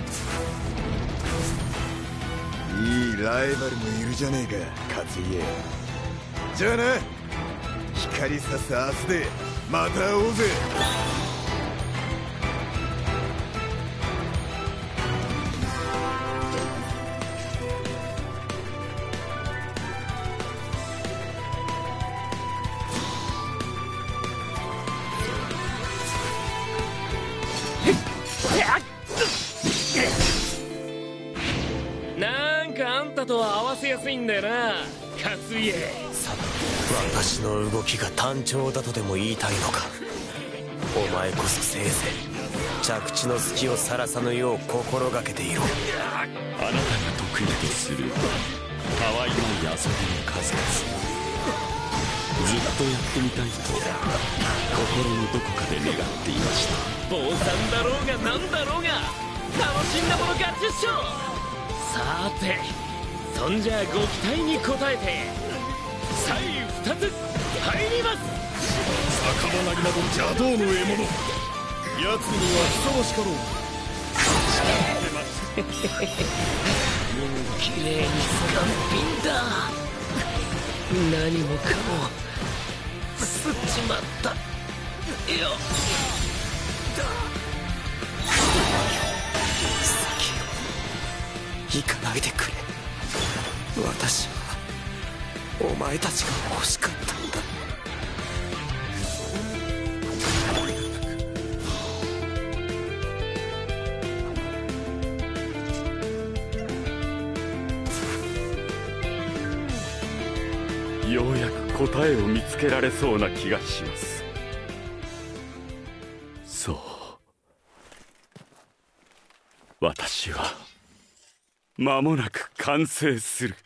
いライバルもいるじゃねえか勝家。じゃあな、光さす明日でまた会おうぜ。 なんかあんたとは合わせやすいんだよな勝家。 さ私の動きが単調だとでも言いたいのか。お前こそせいぜい着地の隙をさらさぬよう心がけていろ。 あなたが得意とするたわいない遊びの数々、ずっとやってみたいと心のどこかで願っていました。 坊さんだろうがなんだろうが楽しんだもの勝ちっしょ。さーてそんじゃあご期待に応えて左右二つ入ります。 魚なぎなど邪道の獲物、奴にはふさわしかろう。 きれいにスカンピンだ。何もかも吸っちまったよ。 行かないでくれ。私はお前たちが欲しかったんだ。 ようやく答えを見つけられそうな気がします。そう、私は間もなく完成する。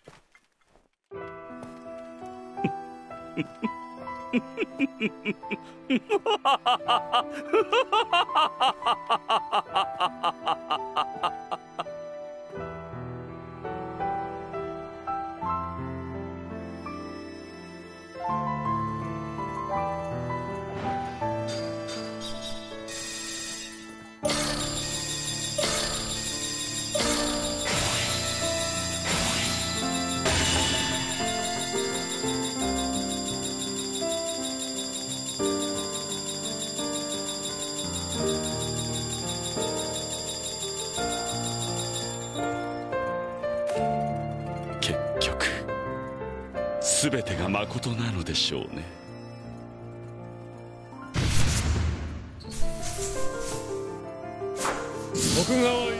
結局全てがまことなのでしょうね。 徳川い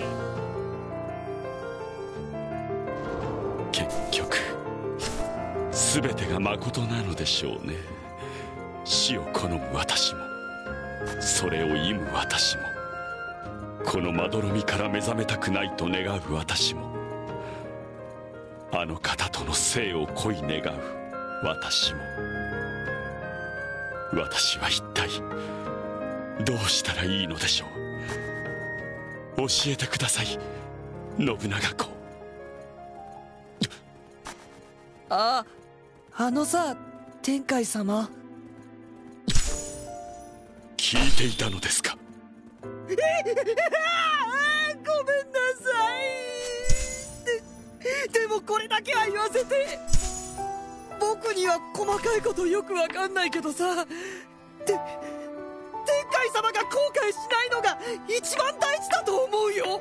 結局全てがまことなのでしょうね。死を好む私もそれを忌む私も、このまどろみから目覚めたくないと願う私も、あの方との生を恋願う私も。私は一体どうしたらいいのでしょう。教えてください、信長公。 あ、あのさ、天海様。 聞いていたのですか。 ごめんなさい。で、でもこれだけは言わせて。僕には細かいことよくわかんないけどさ、て天海様が後悔しないのが一番大事だと思うよ。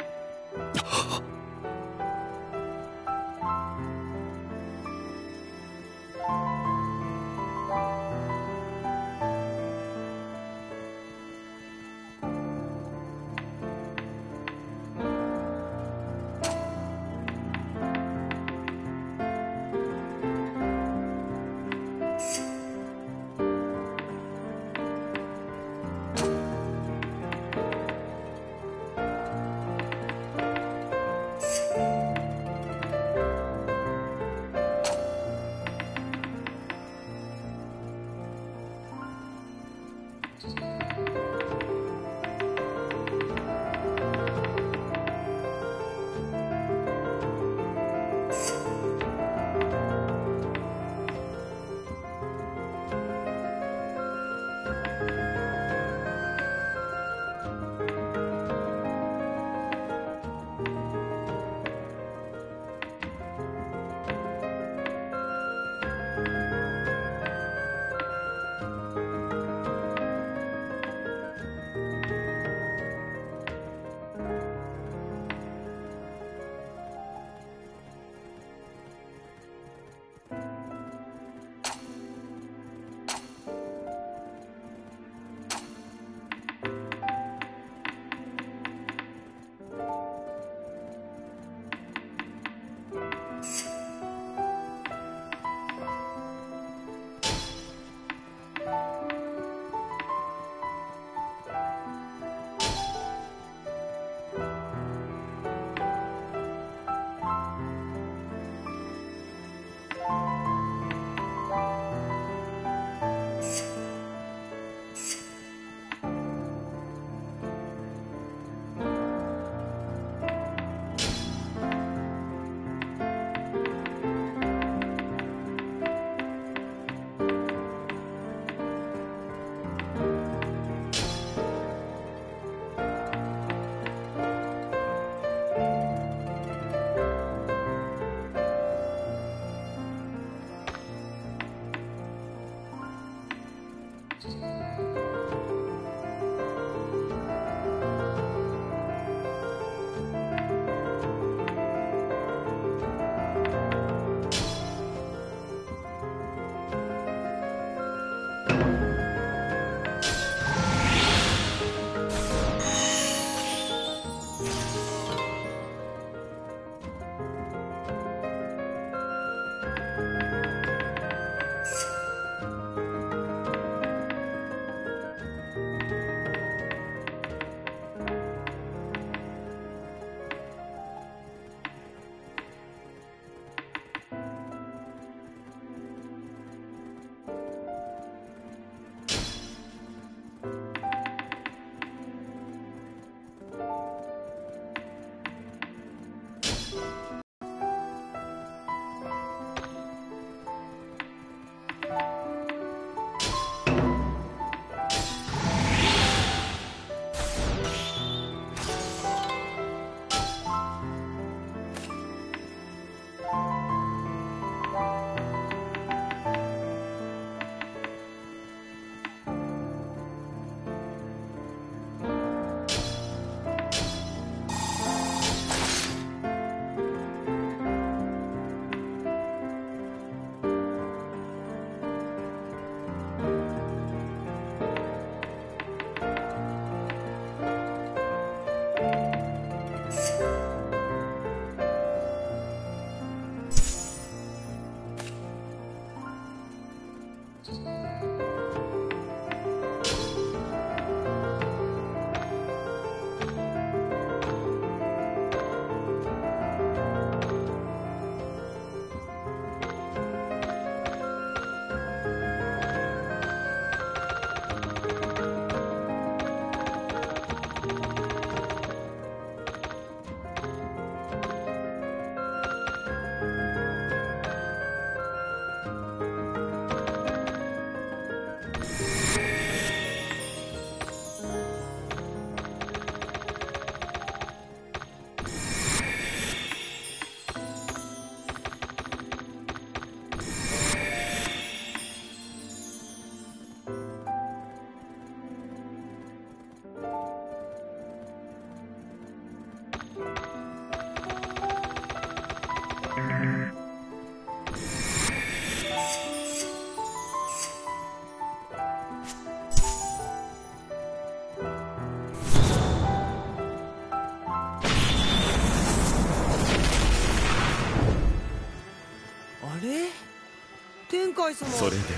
海様。 それでは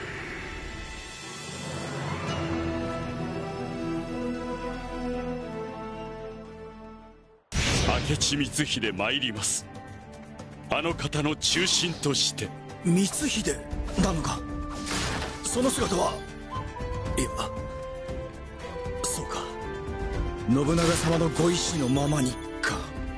明智光秀参ります。あの方の中心として。 光秀なのか。その姿はいや、そうか、信長様のご意志のままにか。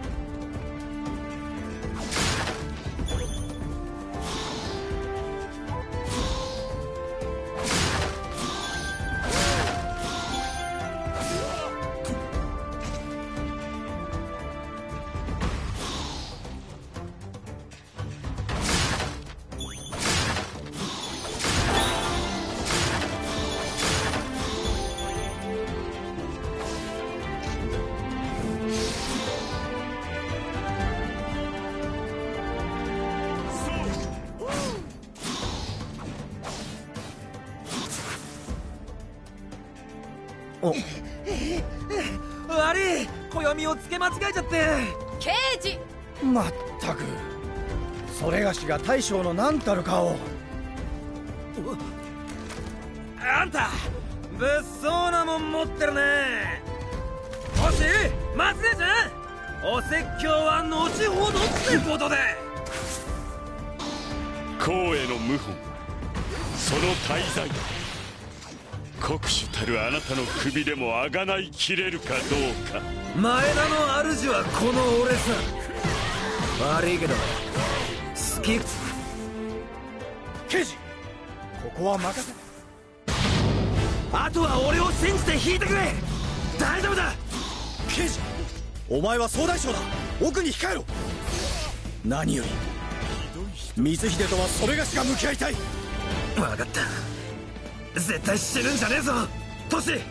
悪い、暦をつけ間違えちゃって。 刑事。 まったく、それがしが大将の何たるかを。 あんた物騒なもん持ってるね。もし待つねじゃん。お説教は後ほどってことで。 孔への謀反、その大罪、国主たるあなたの首でもあがないきれるかどうか。 前田の主はこの俺さ。悪いけど好き。 刑事、ここは任せ。 あとは俺を信じて引いてくれ。大丈夫だ。 刑事、お前は総大将だ。奥に控えろ。何より光秀とはそれがしが向き合いたい。 分かった、絶対死ぬんじゃねえぞトシ。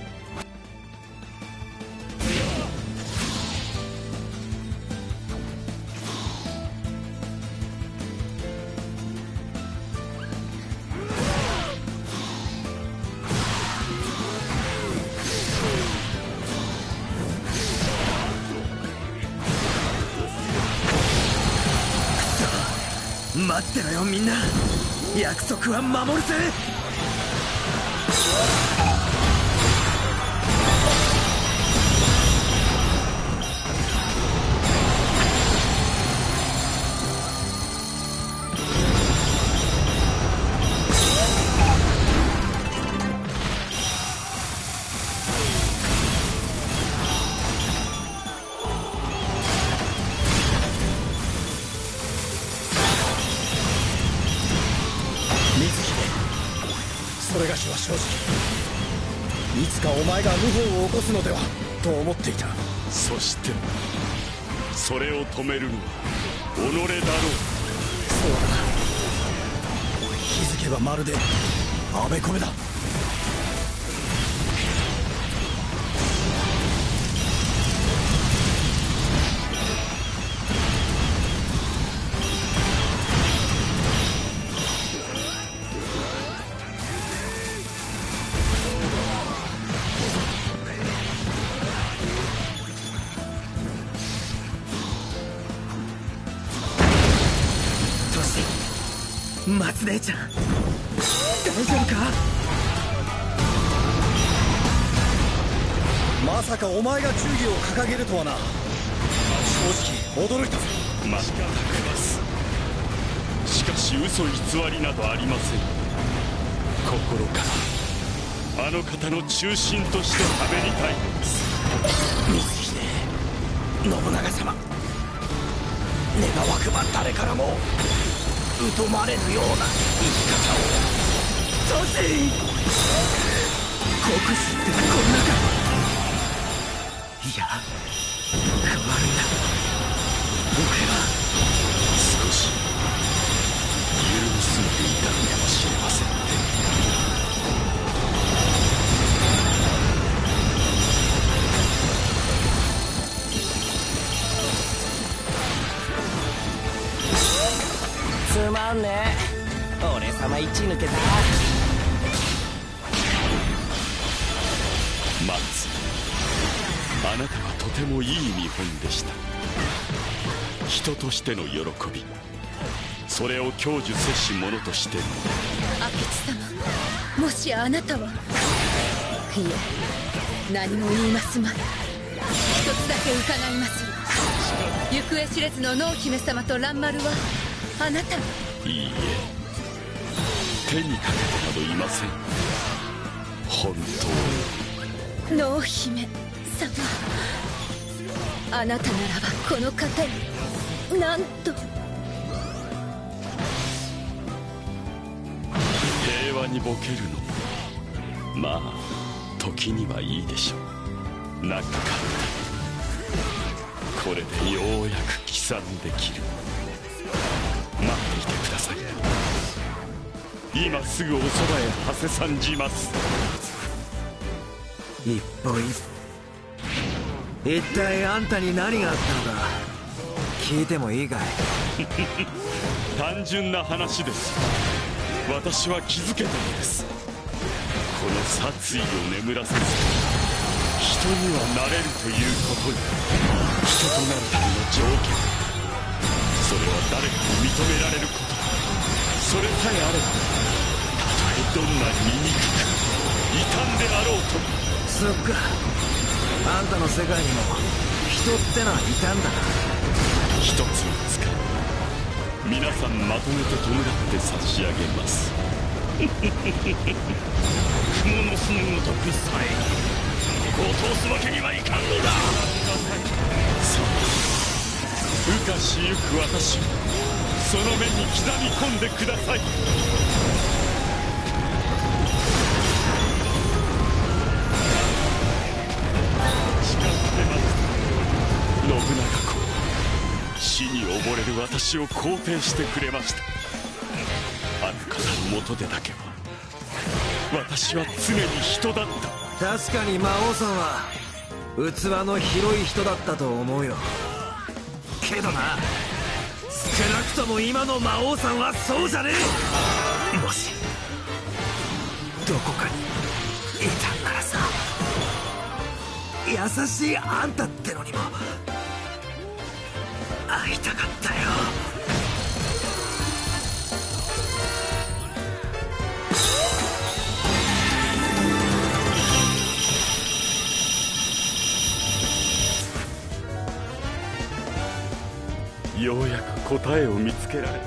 待ってろよみんな、約束は守るぜ。 それがしは正直、いつかお前が謀反を起こすのではと思っていた。 そしてそれを止めるのは己だろう。 そうだ、気づけばまるであべこべだ。 松姉ちゃん大丈夫か。 まさかお前が忠義を掲げるとはな。正直驚いたぜ。 まったくです。しかし嘘偽りなどありません。心からあの方の中心として喋りたいのです。 光秀、信長様、願わくば誰からも疎まれぬような生き方を。トシ、国主ってこんなか。いや、変わるんだ。お前は少し緩みすぎていたのかもしれませんね。 つまんねえ、俺様一抜けた。 マツ、あなたはとてもいい見本でした。人としての喜び、 それを享受せし者としての。 明智様、もしあなたは。いえ、何も言いますまい。一つだけ伺いまする。行方知れずの濃姫様と蘭丸はあなたが。 いいえ、手にかけてなどいません。本当に。 濃姫様、あなたならばこの方になんと。 平和にボケるのもまあ時にはいいでしょう。なんかこれでようやく帰参できる。待っていてください。今すぐおそばへ馳せ参じます。 一歩一歩。一体あんたに何があったのか聞いてもいいかい？ 単純な話です。私は気づけたのです。この殺意を眠らせず人にはなれるということに、人となるための条件、それは誰かに認められること。それさえあれば、たとえどんなに醜く異端であろうとも。 そっか、あんたの世界にも人ってのはいたんだな。 一つのつか皆さんまとめて弔って差し上げます。 蜘蛛の巣のごとくさえここを通すわけにはいかんのだ。 そう、羽化しゆく私をその目に刻み込んでください。誓ってます。信長公、死に溺れる私を肯定してくれました。あの方のもとでだけは私は常に人だった。 確かに魔王さんは器の広い人だったと思うよ。けどな、少なくとも今の魔王さんはそうじゃねえ。もしどこかにいたんならさ、優しいあんたってのにも会いたかったよ。 ようやく答えを見つけられ。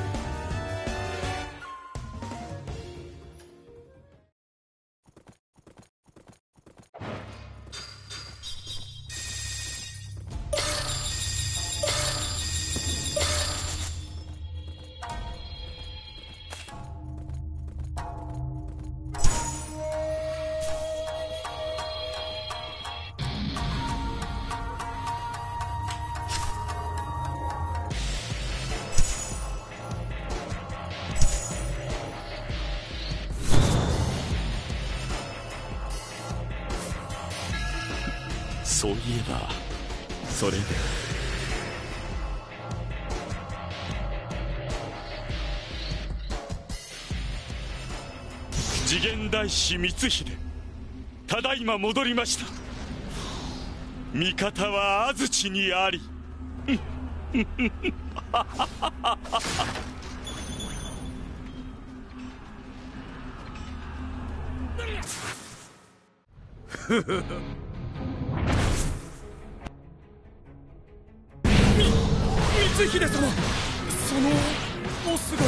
そういえばそれで次元大師光秀、ただいま戻りました。味方は安土にあり。 光秀様、そのお姿。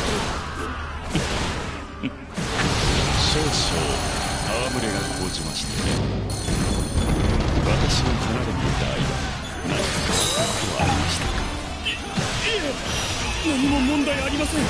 少々戯れが高じましてね。私の離れていた間、何かことはありましたか？ い、いえ、何も問題ありません。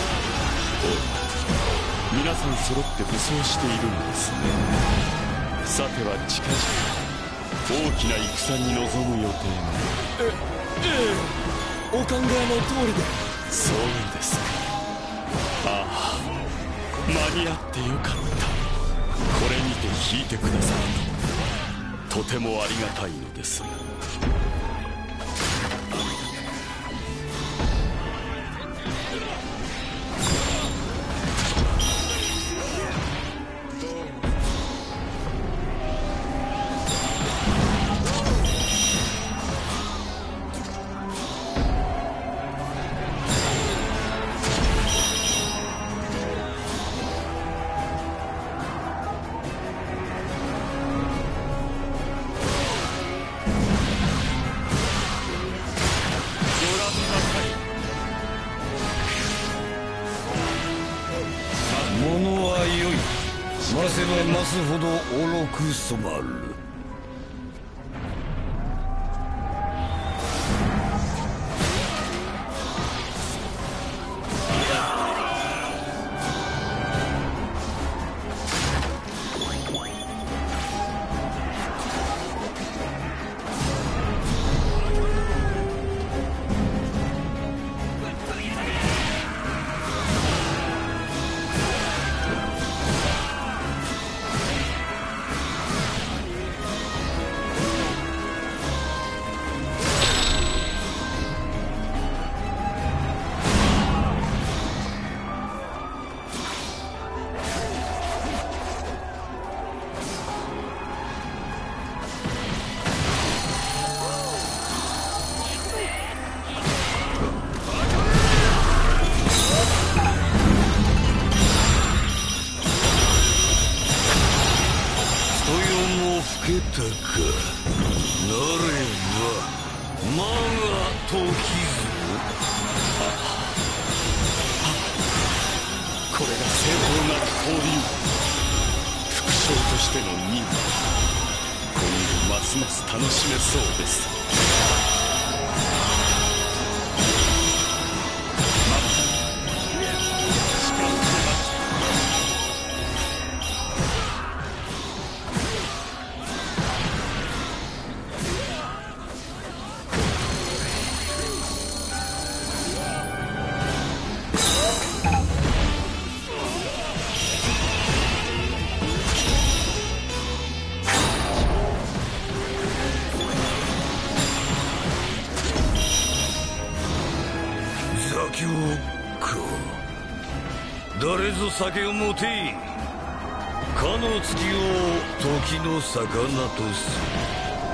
お、皆さん揃って武装しているのですね。さては近々大きな戦に臨む予定が。 え、ええ、お考えの通りで。 そうですか。ああ、間に合ってよかった。これにて引いてくださるととてもありがたいのですが。 増せば増すほど愚く染まる。誰ぞ酒を持てい。かの月を時の魚とする。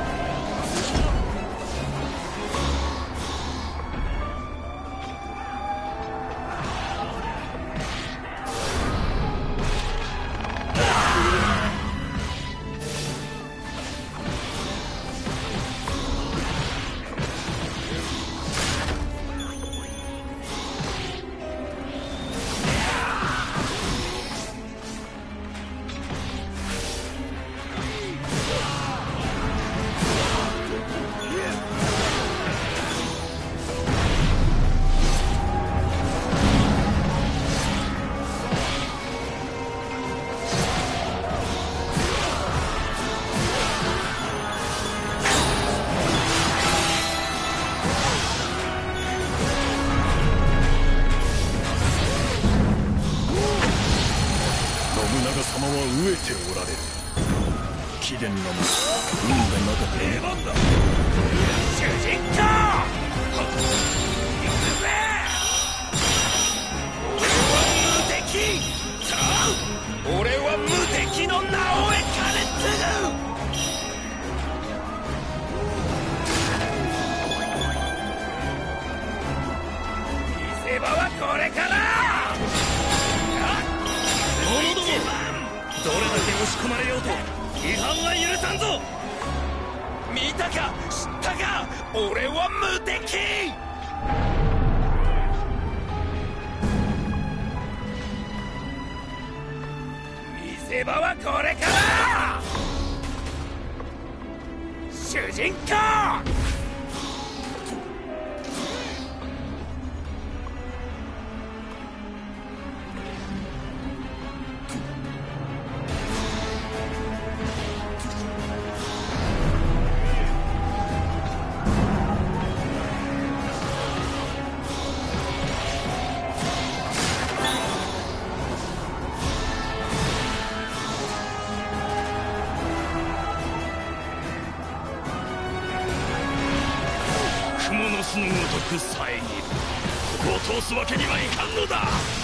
わけにはいかんのだ。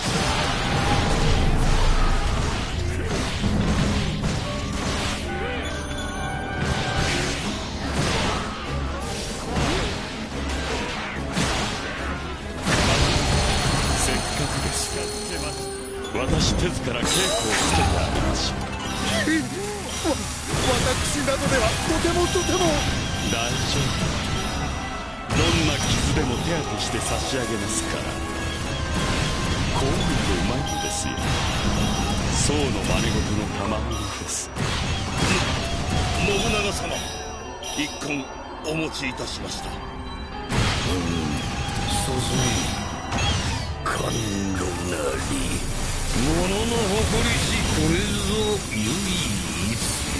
せっかくですから私手ずから稽古をつけてあげましょう。 わ私などではとてもとても。 大丈夫、どんな傷でも手当てして差し上げますから。こういうのうまいんですよ。 宋の真似事の賜物です。 信長様、一献お持ちいたしました。 うん、そそり甘露なり物の誇りしこれぞ唯一よ。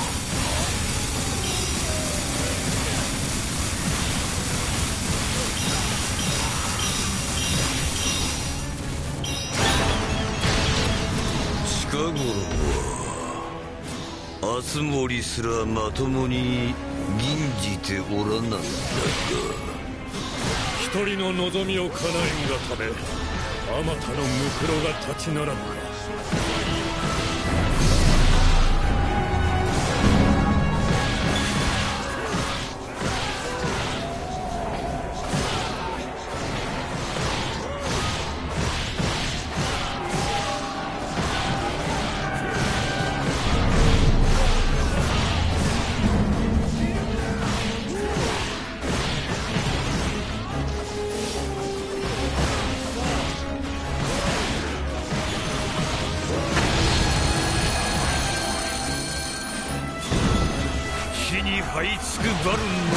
近頃は熱盛すらまともに吟じておらなんだが、 一人の望みを叶えんがためあまたのムクロが立ち並ぶか。 這いつくばるのみか。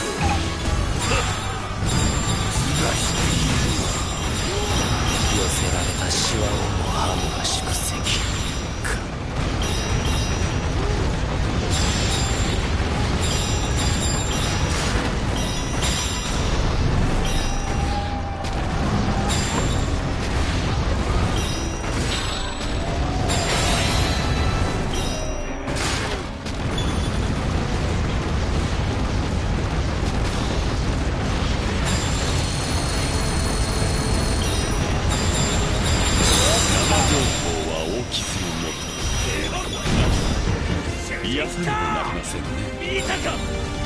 寄せられたシワをもハムが粛積か。 癒さねばなりませんね。 見たか。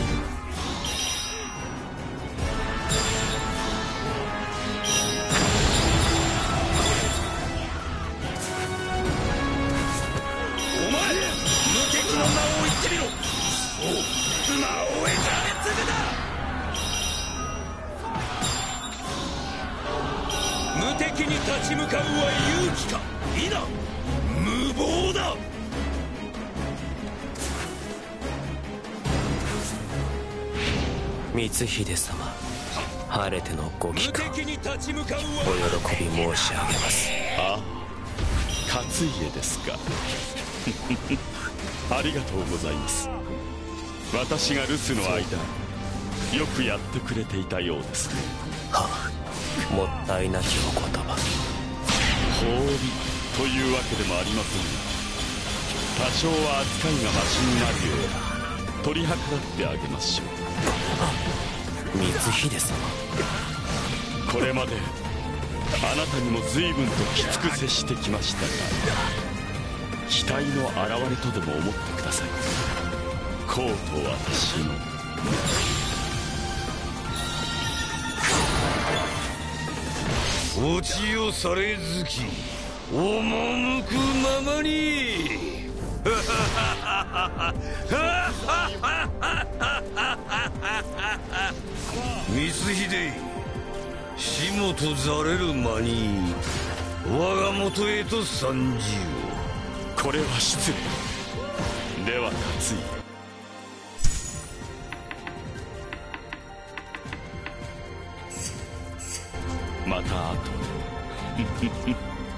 お前、無敵の名を言ってみろ。そう、魔王へじゃれつぐだ。無敵に立ち向かうは勇気か否、無謀だ。 光秀様、晴れてのご帰還お喜び申し上げます。 ああ、勝家ですか。ありがとうございます。私が留守の間よくやってくれていたようですね。 はあ、もったいなきお言葉。 褒美というわけでもありませんが、多少は扱いがマシになるよう取り計らってあげましょう。 光秀様、 これまであなたにも随分ときつく接してきましたが、期待の表れとでも思ってください。こうと私のおちよされずき赴くままに。光秀、しもとざれる間に我が元へと参じよう。これは失礼では勝家、また後で。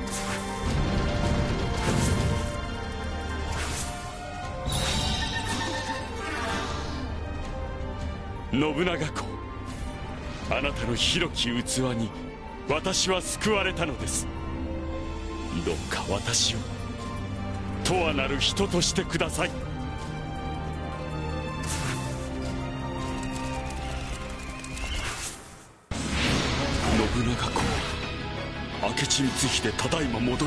信長公、あなたの広き器に私は救われたのです。どうか私をとはなる人としてください。信長公、明智光秀ただいま戻る。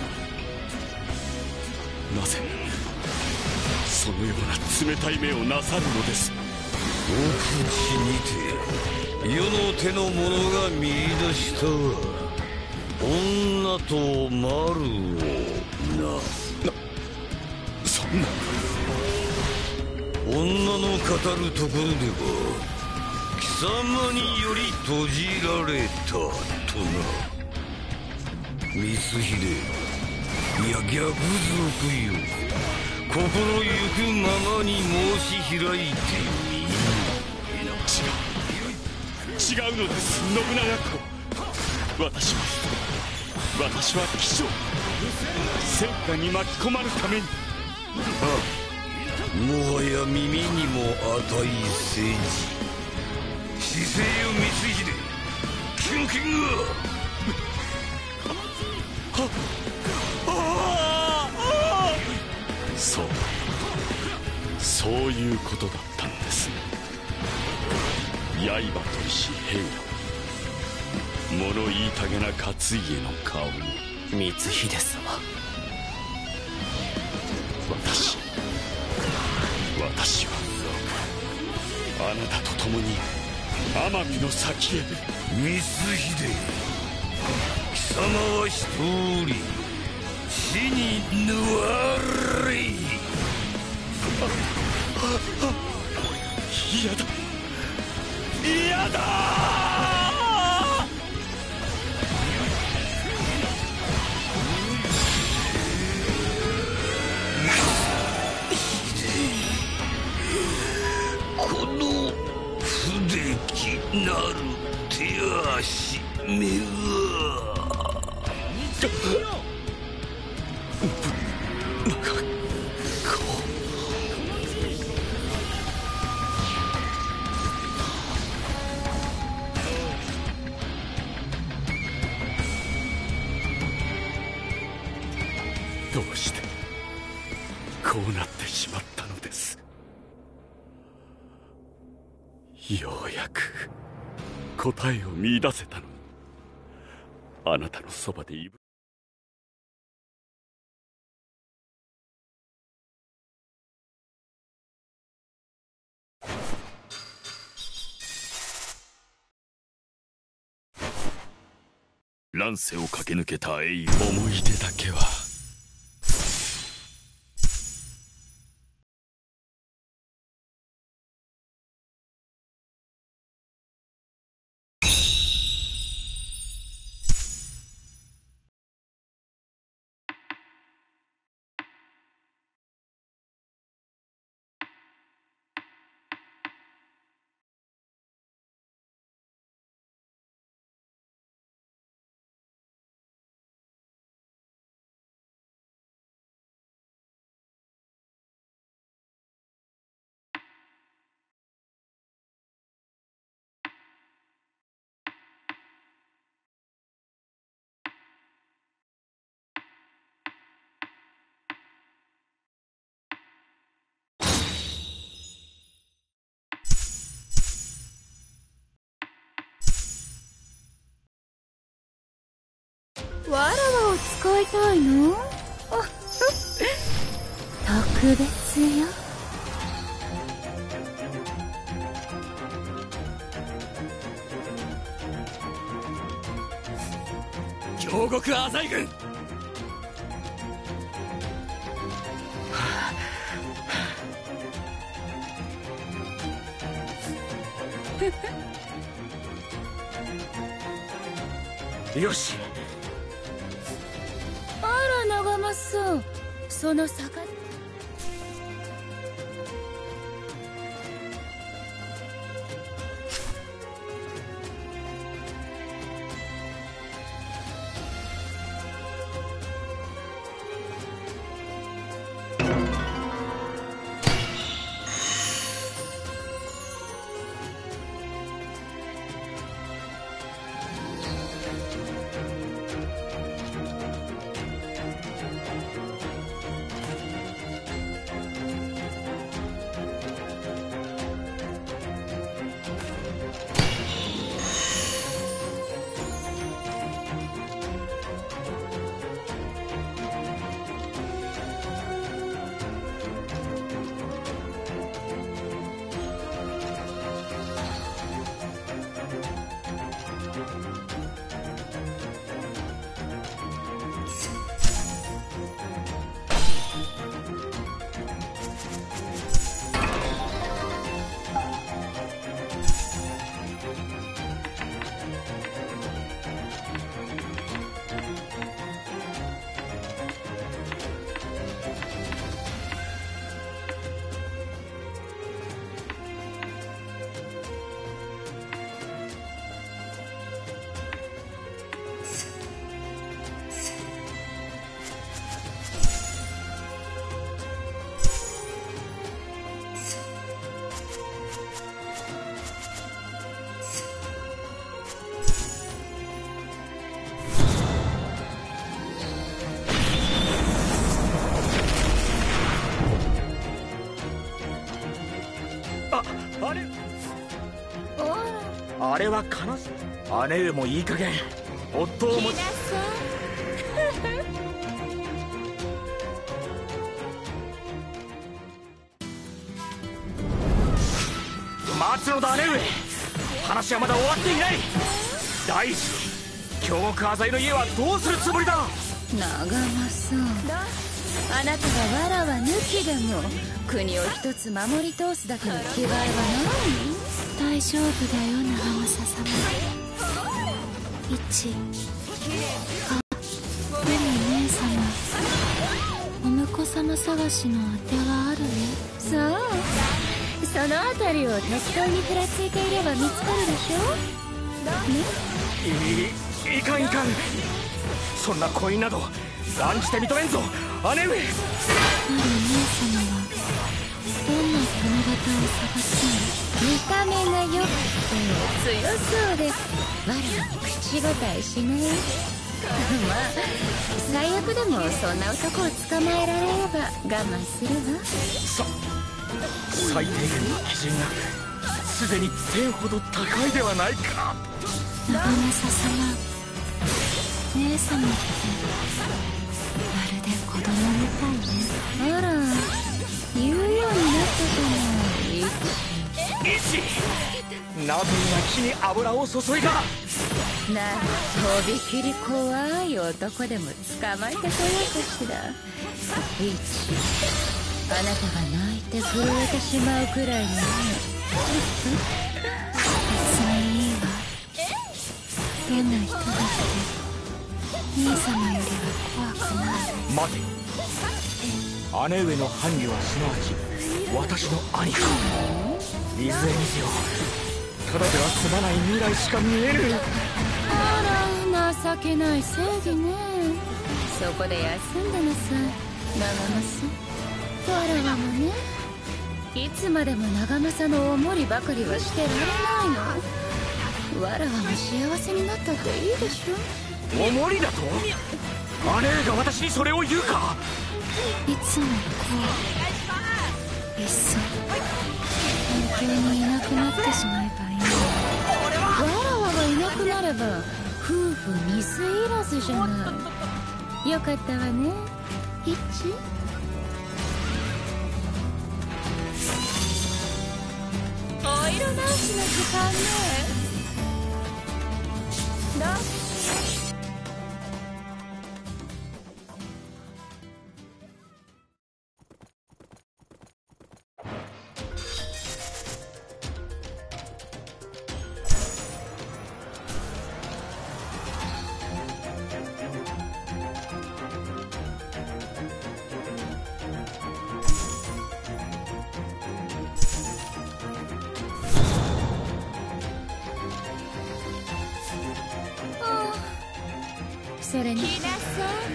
なぜそのような冷たい目をなさるのです。 奥地にて世の手の者が見出した女と丸をな。な、 そんな。 女の語るところでは貴様により閉じられたとな。光秀、 いや逆賊よ、心ゆくままに申し開いてみる。 違う違うのです、信長公。私は私は騎将、戦火に巻き込まぬために。 あ、もはや耳にも値せじ。姿勢よ光秀、狂犬が。 そうそういうことだったんですね。刃取りし平野、物言いたげな勝家の顔に。 光秀様、 私私はあなたと共に天海の先へ。 光秀、貴様は一人死にぬわれい。 嫌だ嫌だ。 この不出来なる手足めが。 どうしてこうなってしまったのです。ようやく答えを見出せたのに、あなたのそばでいぶ乱世を駆け抜けた英雄。 思い出だけはわらわを使いたいの？特別よ。 京極浅井軍。 よし。 あら長松さん、その坂あれは悲しい。姉上もいい加減夫を持ち待つのだ姉上、話はまだ終わっていない。大事、京極浅井の家はどうするつもりだ。 長政、あなたがわらわ抜きでも国を一つ守り通すだけの気概はない？大丈夫だよ長政様。一あでも姉様、お婿様探しのあてはあるね。そう、そのあたりを適当にふらついていれば見つかるでしょね。 いいかんいかん、そんなコインなど断じて認めんぞ姉上。なる姉様はどんな殿方を探すの？見た目が良くて強そうでわらわに口答えしないまあ最悪でもそんな男を捕まえられれば我慢するわ。さ最低限の基準がすでに天ほど高いではないか。 長政様、姉様ってまるで子供みたいね。あら、言うようになったかも。 イチナビが木に油を注いだ。 ならとびきり怖い男でも捕まえてこようかしら。イチ、あなたが泣いて震えてしまうくらいにね。別にいいわ。どんな人だって兄様よりは怖くない。 待て、姉上の伴侶はすなわち私の兄か。いずれにせよただでは済まない未来しか見える。 あら情けない正義ね。そこで休んでなさい長政。わらわもね、いつまでも長政のおもりばかりはしてられないの。わらわも幸せになったっていいでしょ。 おもりだと？姉上が私にそれを言うか。 いつもこういっそ本当にいなくなってしまえばいいの。わらわがいなくなれば夫婦水入らずじゃない。よかったわねイッチ。お色直しの時間ね。どう？それに来なさい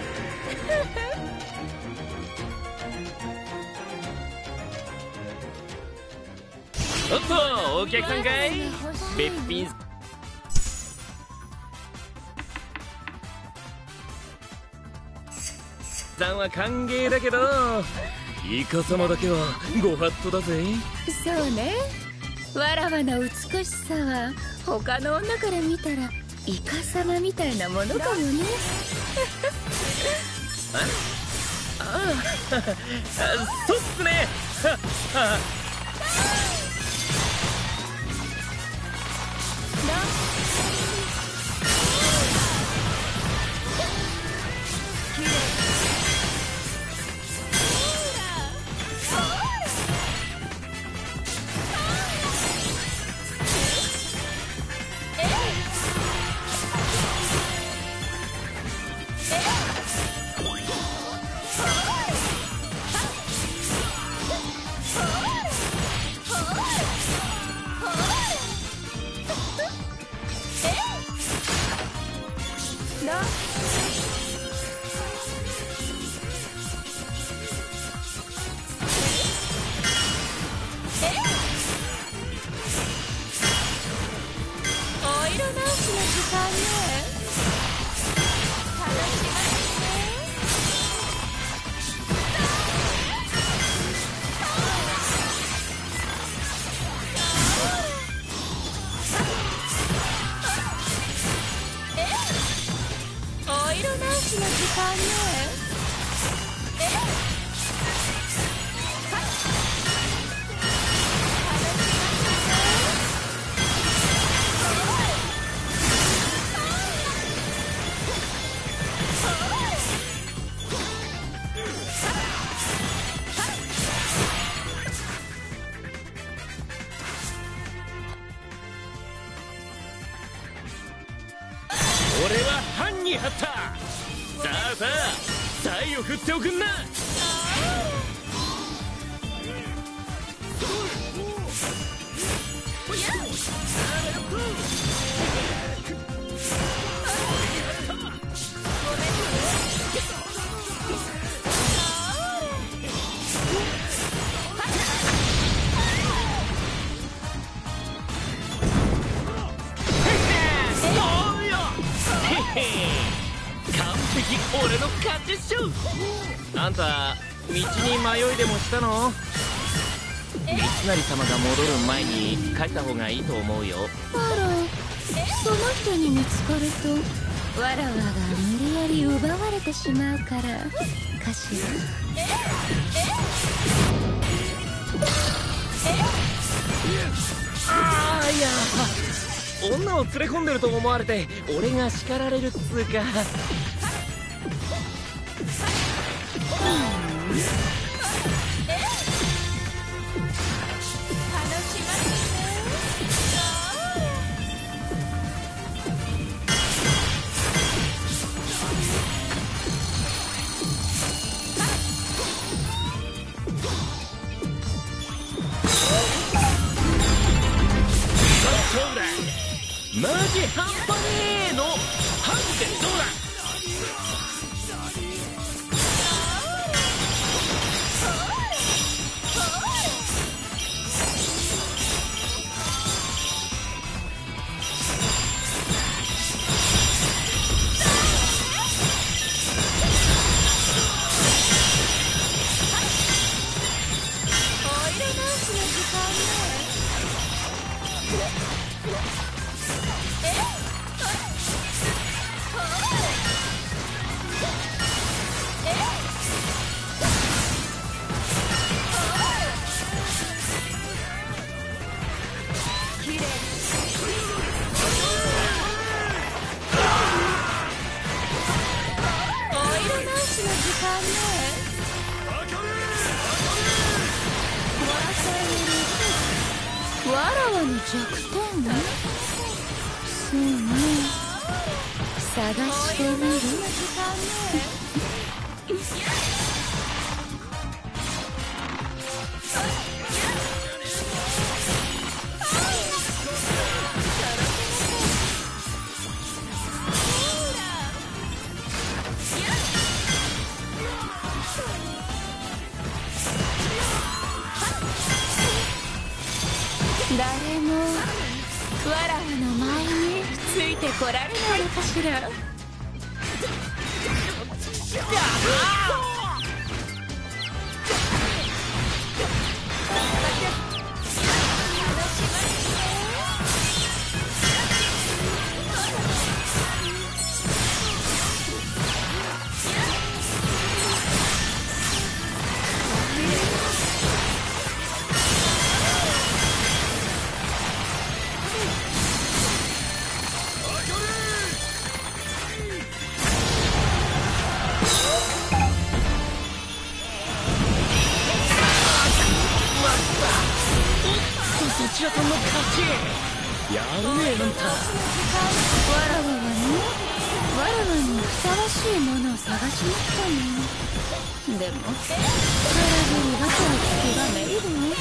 おっとお客さんかい。べっぴんさんは歓迎だけどイカ様だけはご法度だぜ。 そうね、わらわの美しさは他の女から見たらイカ様みたいなものかもねあああそうっすねはしの時間ね。 俺は藩に張った。さあさあ財を振っておくんな。完璧、俺の勝ちっしょ。あんた道に迷いでもしたの？三成様が戻る前に帰った方がいいと思うよ。 あら、その人に見つかるとわらわが無理やり奪われてしまうからかしら。 ああ、いや女を連れ込んでると思われて俺が叱られるっつうか。そうだ、マジ半端ねえのハンってどうだ。 わらわの弱点ね。そうね、探してみる。誰もわらわの前についてこられないのかしら。 そちらさんの勝ち。やるねえ、あんた。 わらわはね、わらわにふさわしいものを探しに来たの。でもわらぶりばかり気がめいるわ。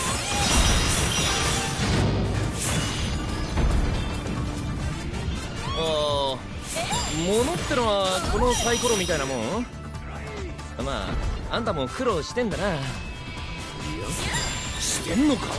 ああ、物ってのはこのサイコロみたいなもん？まああんたも苦労してんだな。いや、してんのか？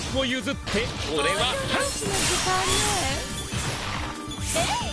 歩譲って俺はダンスの時間ね。え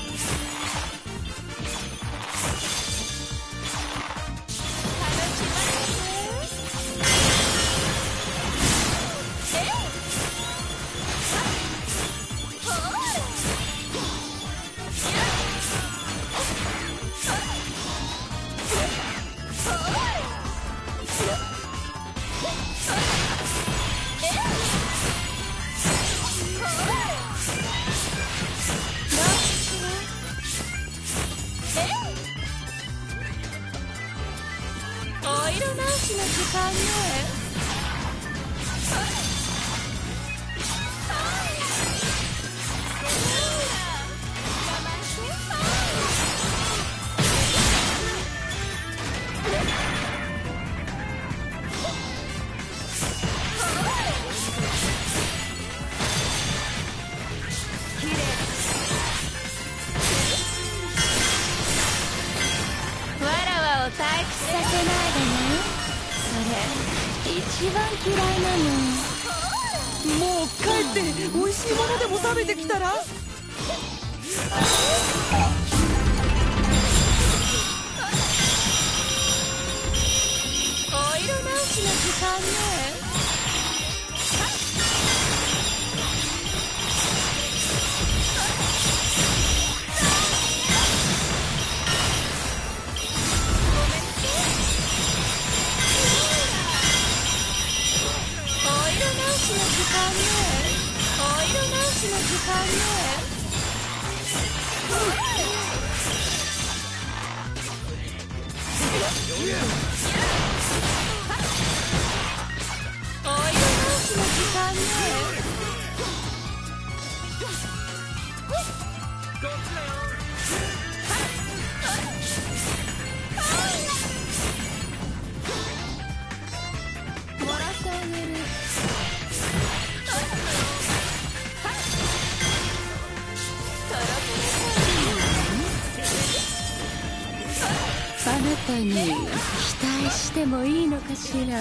に期待してもいいのかしら。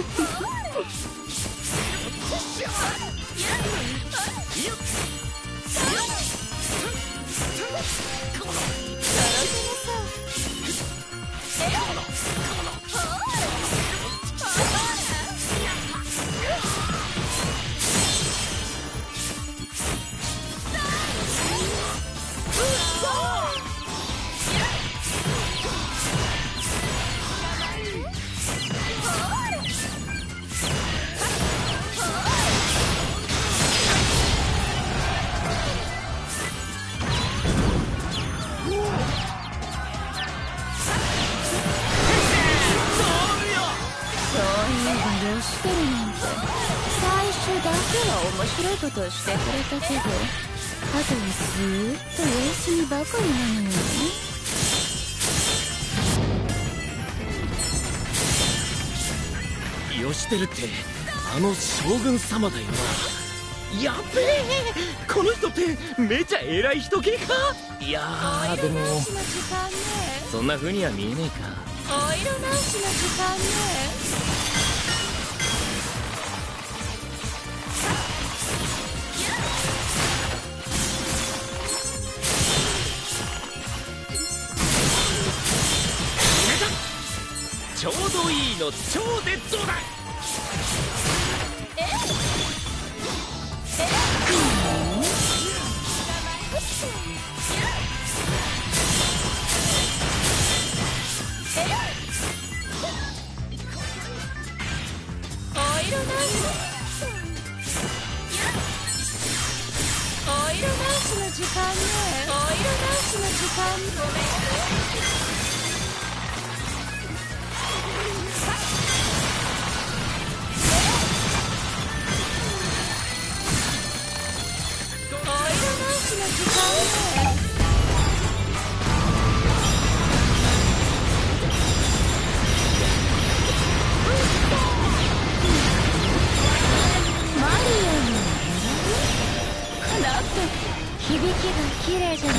面白いことをしてくれたけど、あとはずーっと様子見ばかりなのよね。 義輝ってあの将軍様だよな。やべえ、この人ってめちゃ偉い人系か。いやーでもそんな風には見えねえか。 お色直しの時間ね。 ちょうどいいの超デッドだ。 ええお色直しお色直しの時間ね。お色直しの時間ごめん。響きが綺麗じゃない？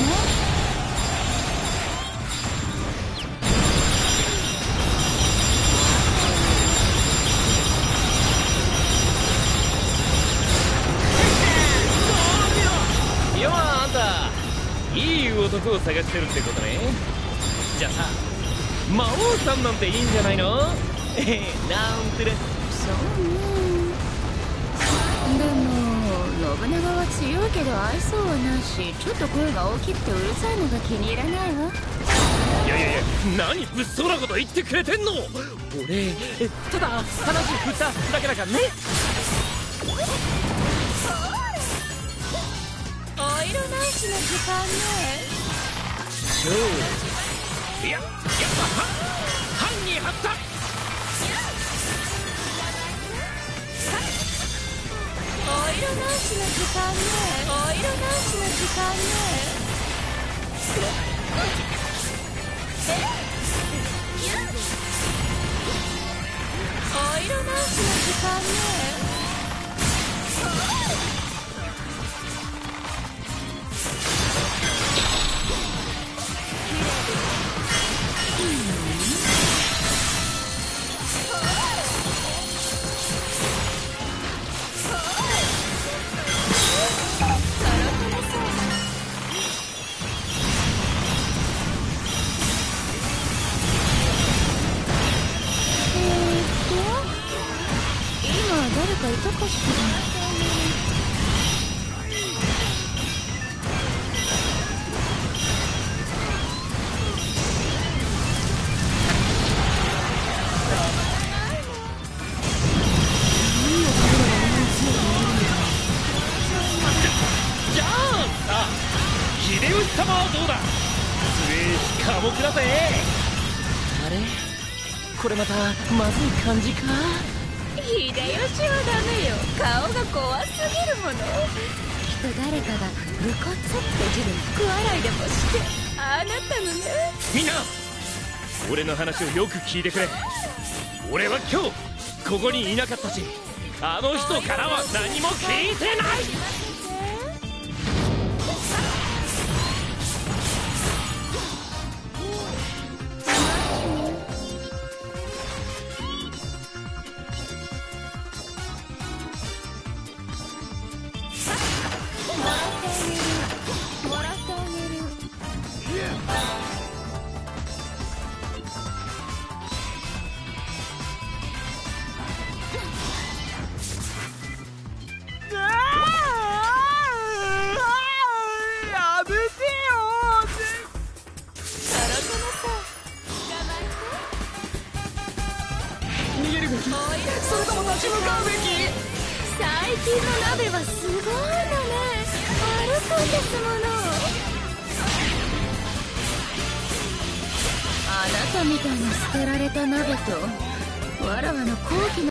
男を探してるってことね。じゃあさ、魔王さんなんていいんじゃないの？えへなんてね。 そうね。でも信長は強いけど愛想はないし、ちょっと声が大きくてうるさいのが気に入らないわ。 いやいやいや、何物騒なこと言ってくれてんの。俺ただ話振っただけだからね。 お色直しの時間ね。 そういややっぱ犯に張った。 お色直しの時間ね。お色直しの時間ね。お色直しの時間ね。誰かいたかしら。 じゃあさ、秀吉様はどうだ。末寡黙だぜ。あれ、これまたまずい感じか。 秀吉はダメよ。顔が怖すぎるもの。きっと誰かが武骨って字で福笑いでもして、ああなったのね。 みんな俺の話をよく聞いてくれ。俺は今日ここにいなかったし、あの人からは何も聞いてない。 それとも立ち向かうべき？最近の鍋はすごいのね。歩くんですもの。あなたみたいな捨てられた鍋とわらわの高貴な